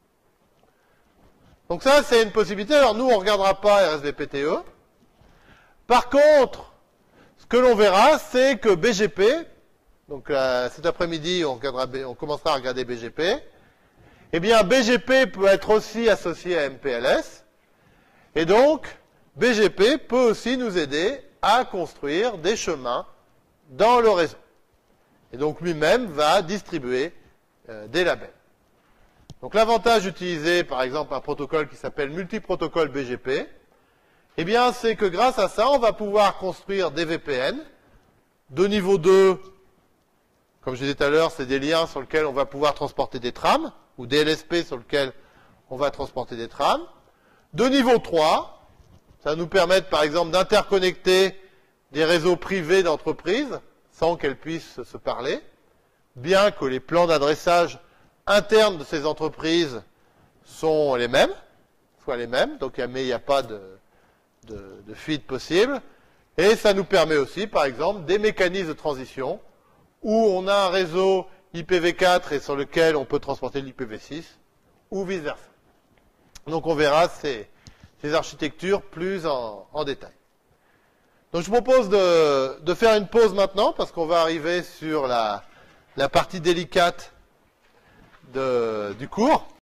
Donc ça, c'est une possibilité. Alors nous, on ne regardera pas RSVPTE. Par contre, ce que l'on verra, c'est que BGP, donc cet après-midi, on commencera à regarder BGP. Eh bien, BGP peut être aussi associé à MPLS. Et donc, BGP peut aussi nous aider à construire des chemins dans le réseau. Et donc, lui-même va distribuer des labels. Donc, l'avantage d'utiliser, par exemple, un protocole qui s'appelle multiprotocole BGP, eh bien, c'est que grâce à ça, on va pouvoir construire des VPN de niveau 2. Comme je disais tout à l'heure, c'est des liens sur lesquels on va pouvoir transporter des trams, ou des LSP sur lesquels on va transporter des trams. De niveau 3, ça va nous permettre, par exemple, d'interconnecter des réseaux privés d'entreprises sans qu'elles puissent se parler, bien que les plans d'adressage internes de ces entreprises sont les mêmes, donc mais il n'y a pas de fuite possible. Et ça nous permet aussi, par exemple, des mécanismes de transition où on a un réseau IPv4 et sur lequel on peut transporter l'IPv6, ou vice-versa. Donc on verra ces architectures plus en détail. Donc je vous propose de faire une pause maintenant, parce qu'on va arriver sur la partie délicate du cours.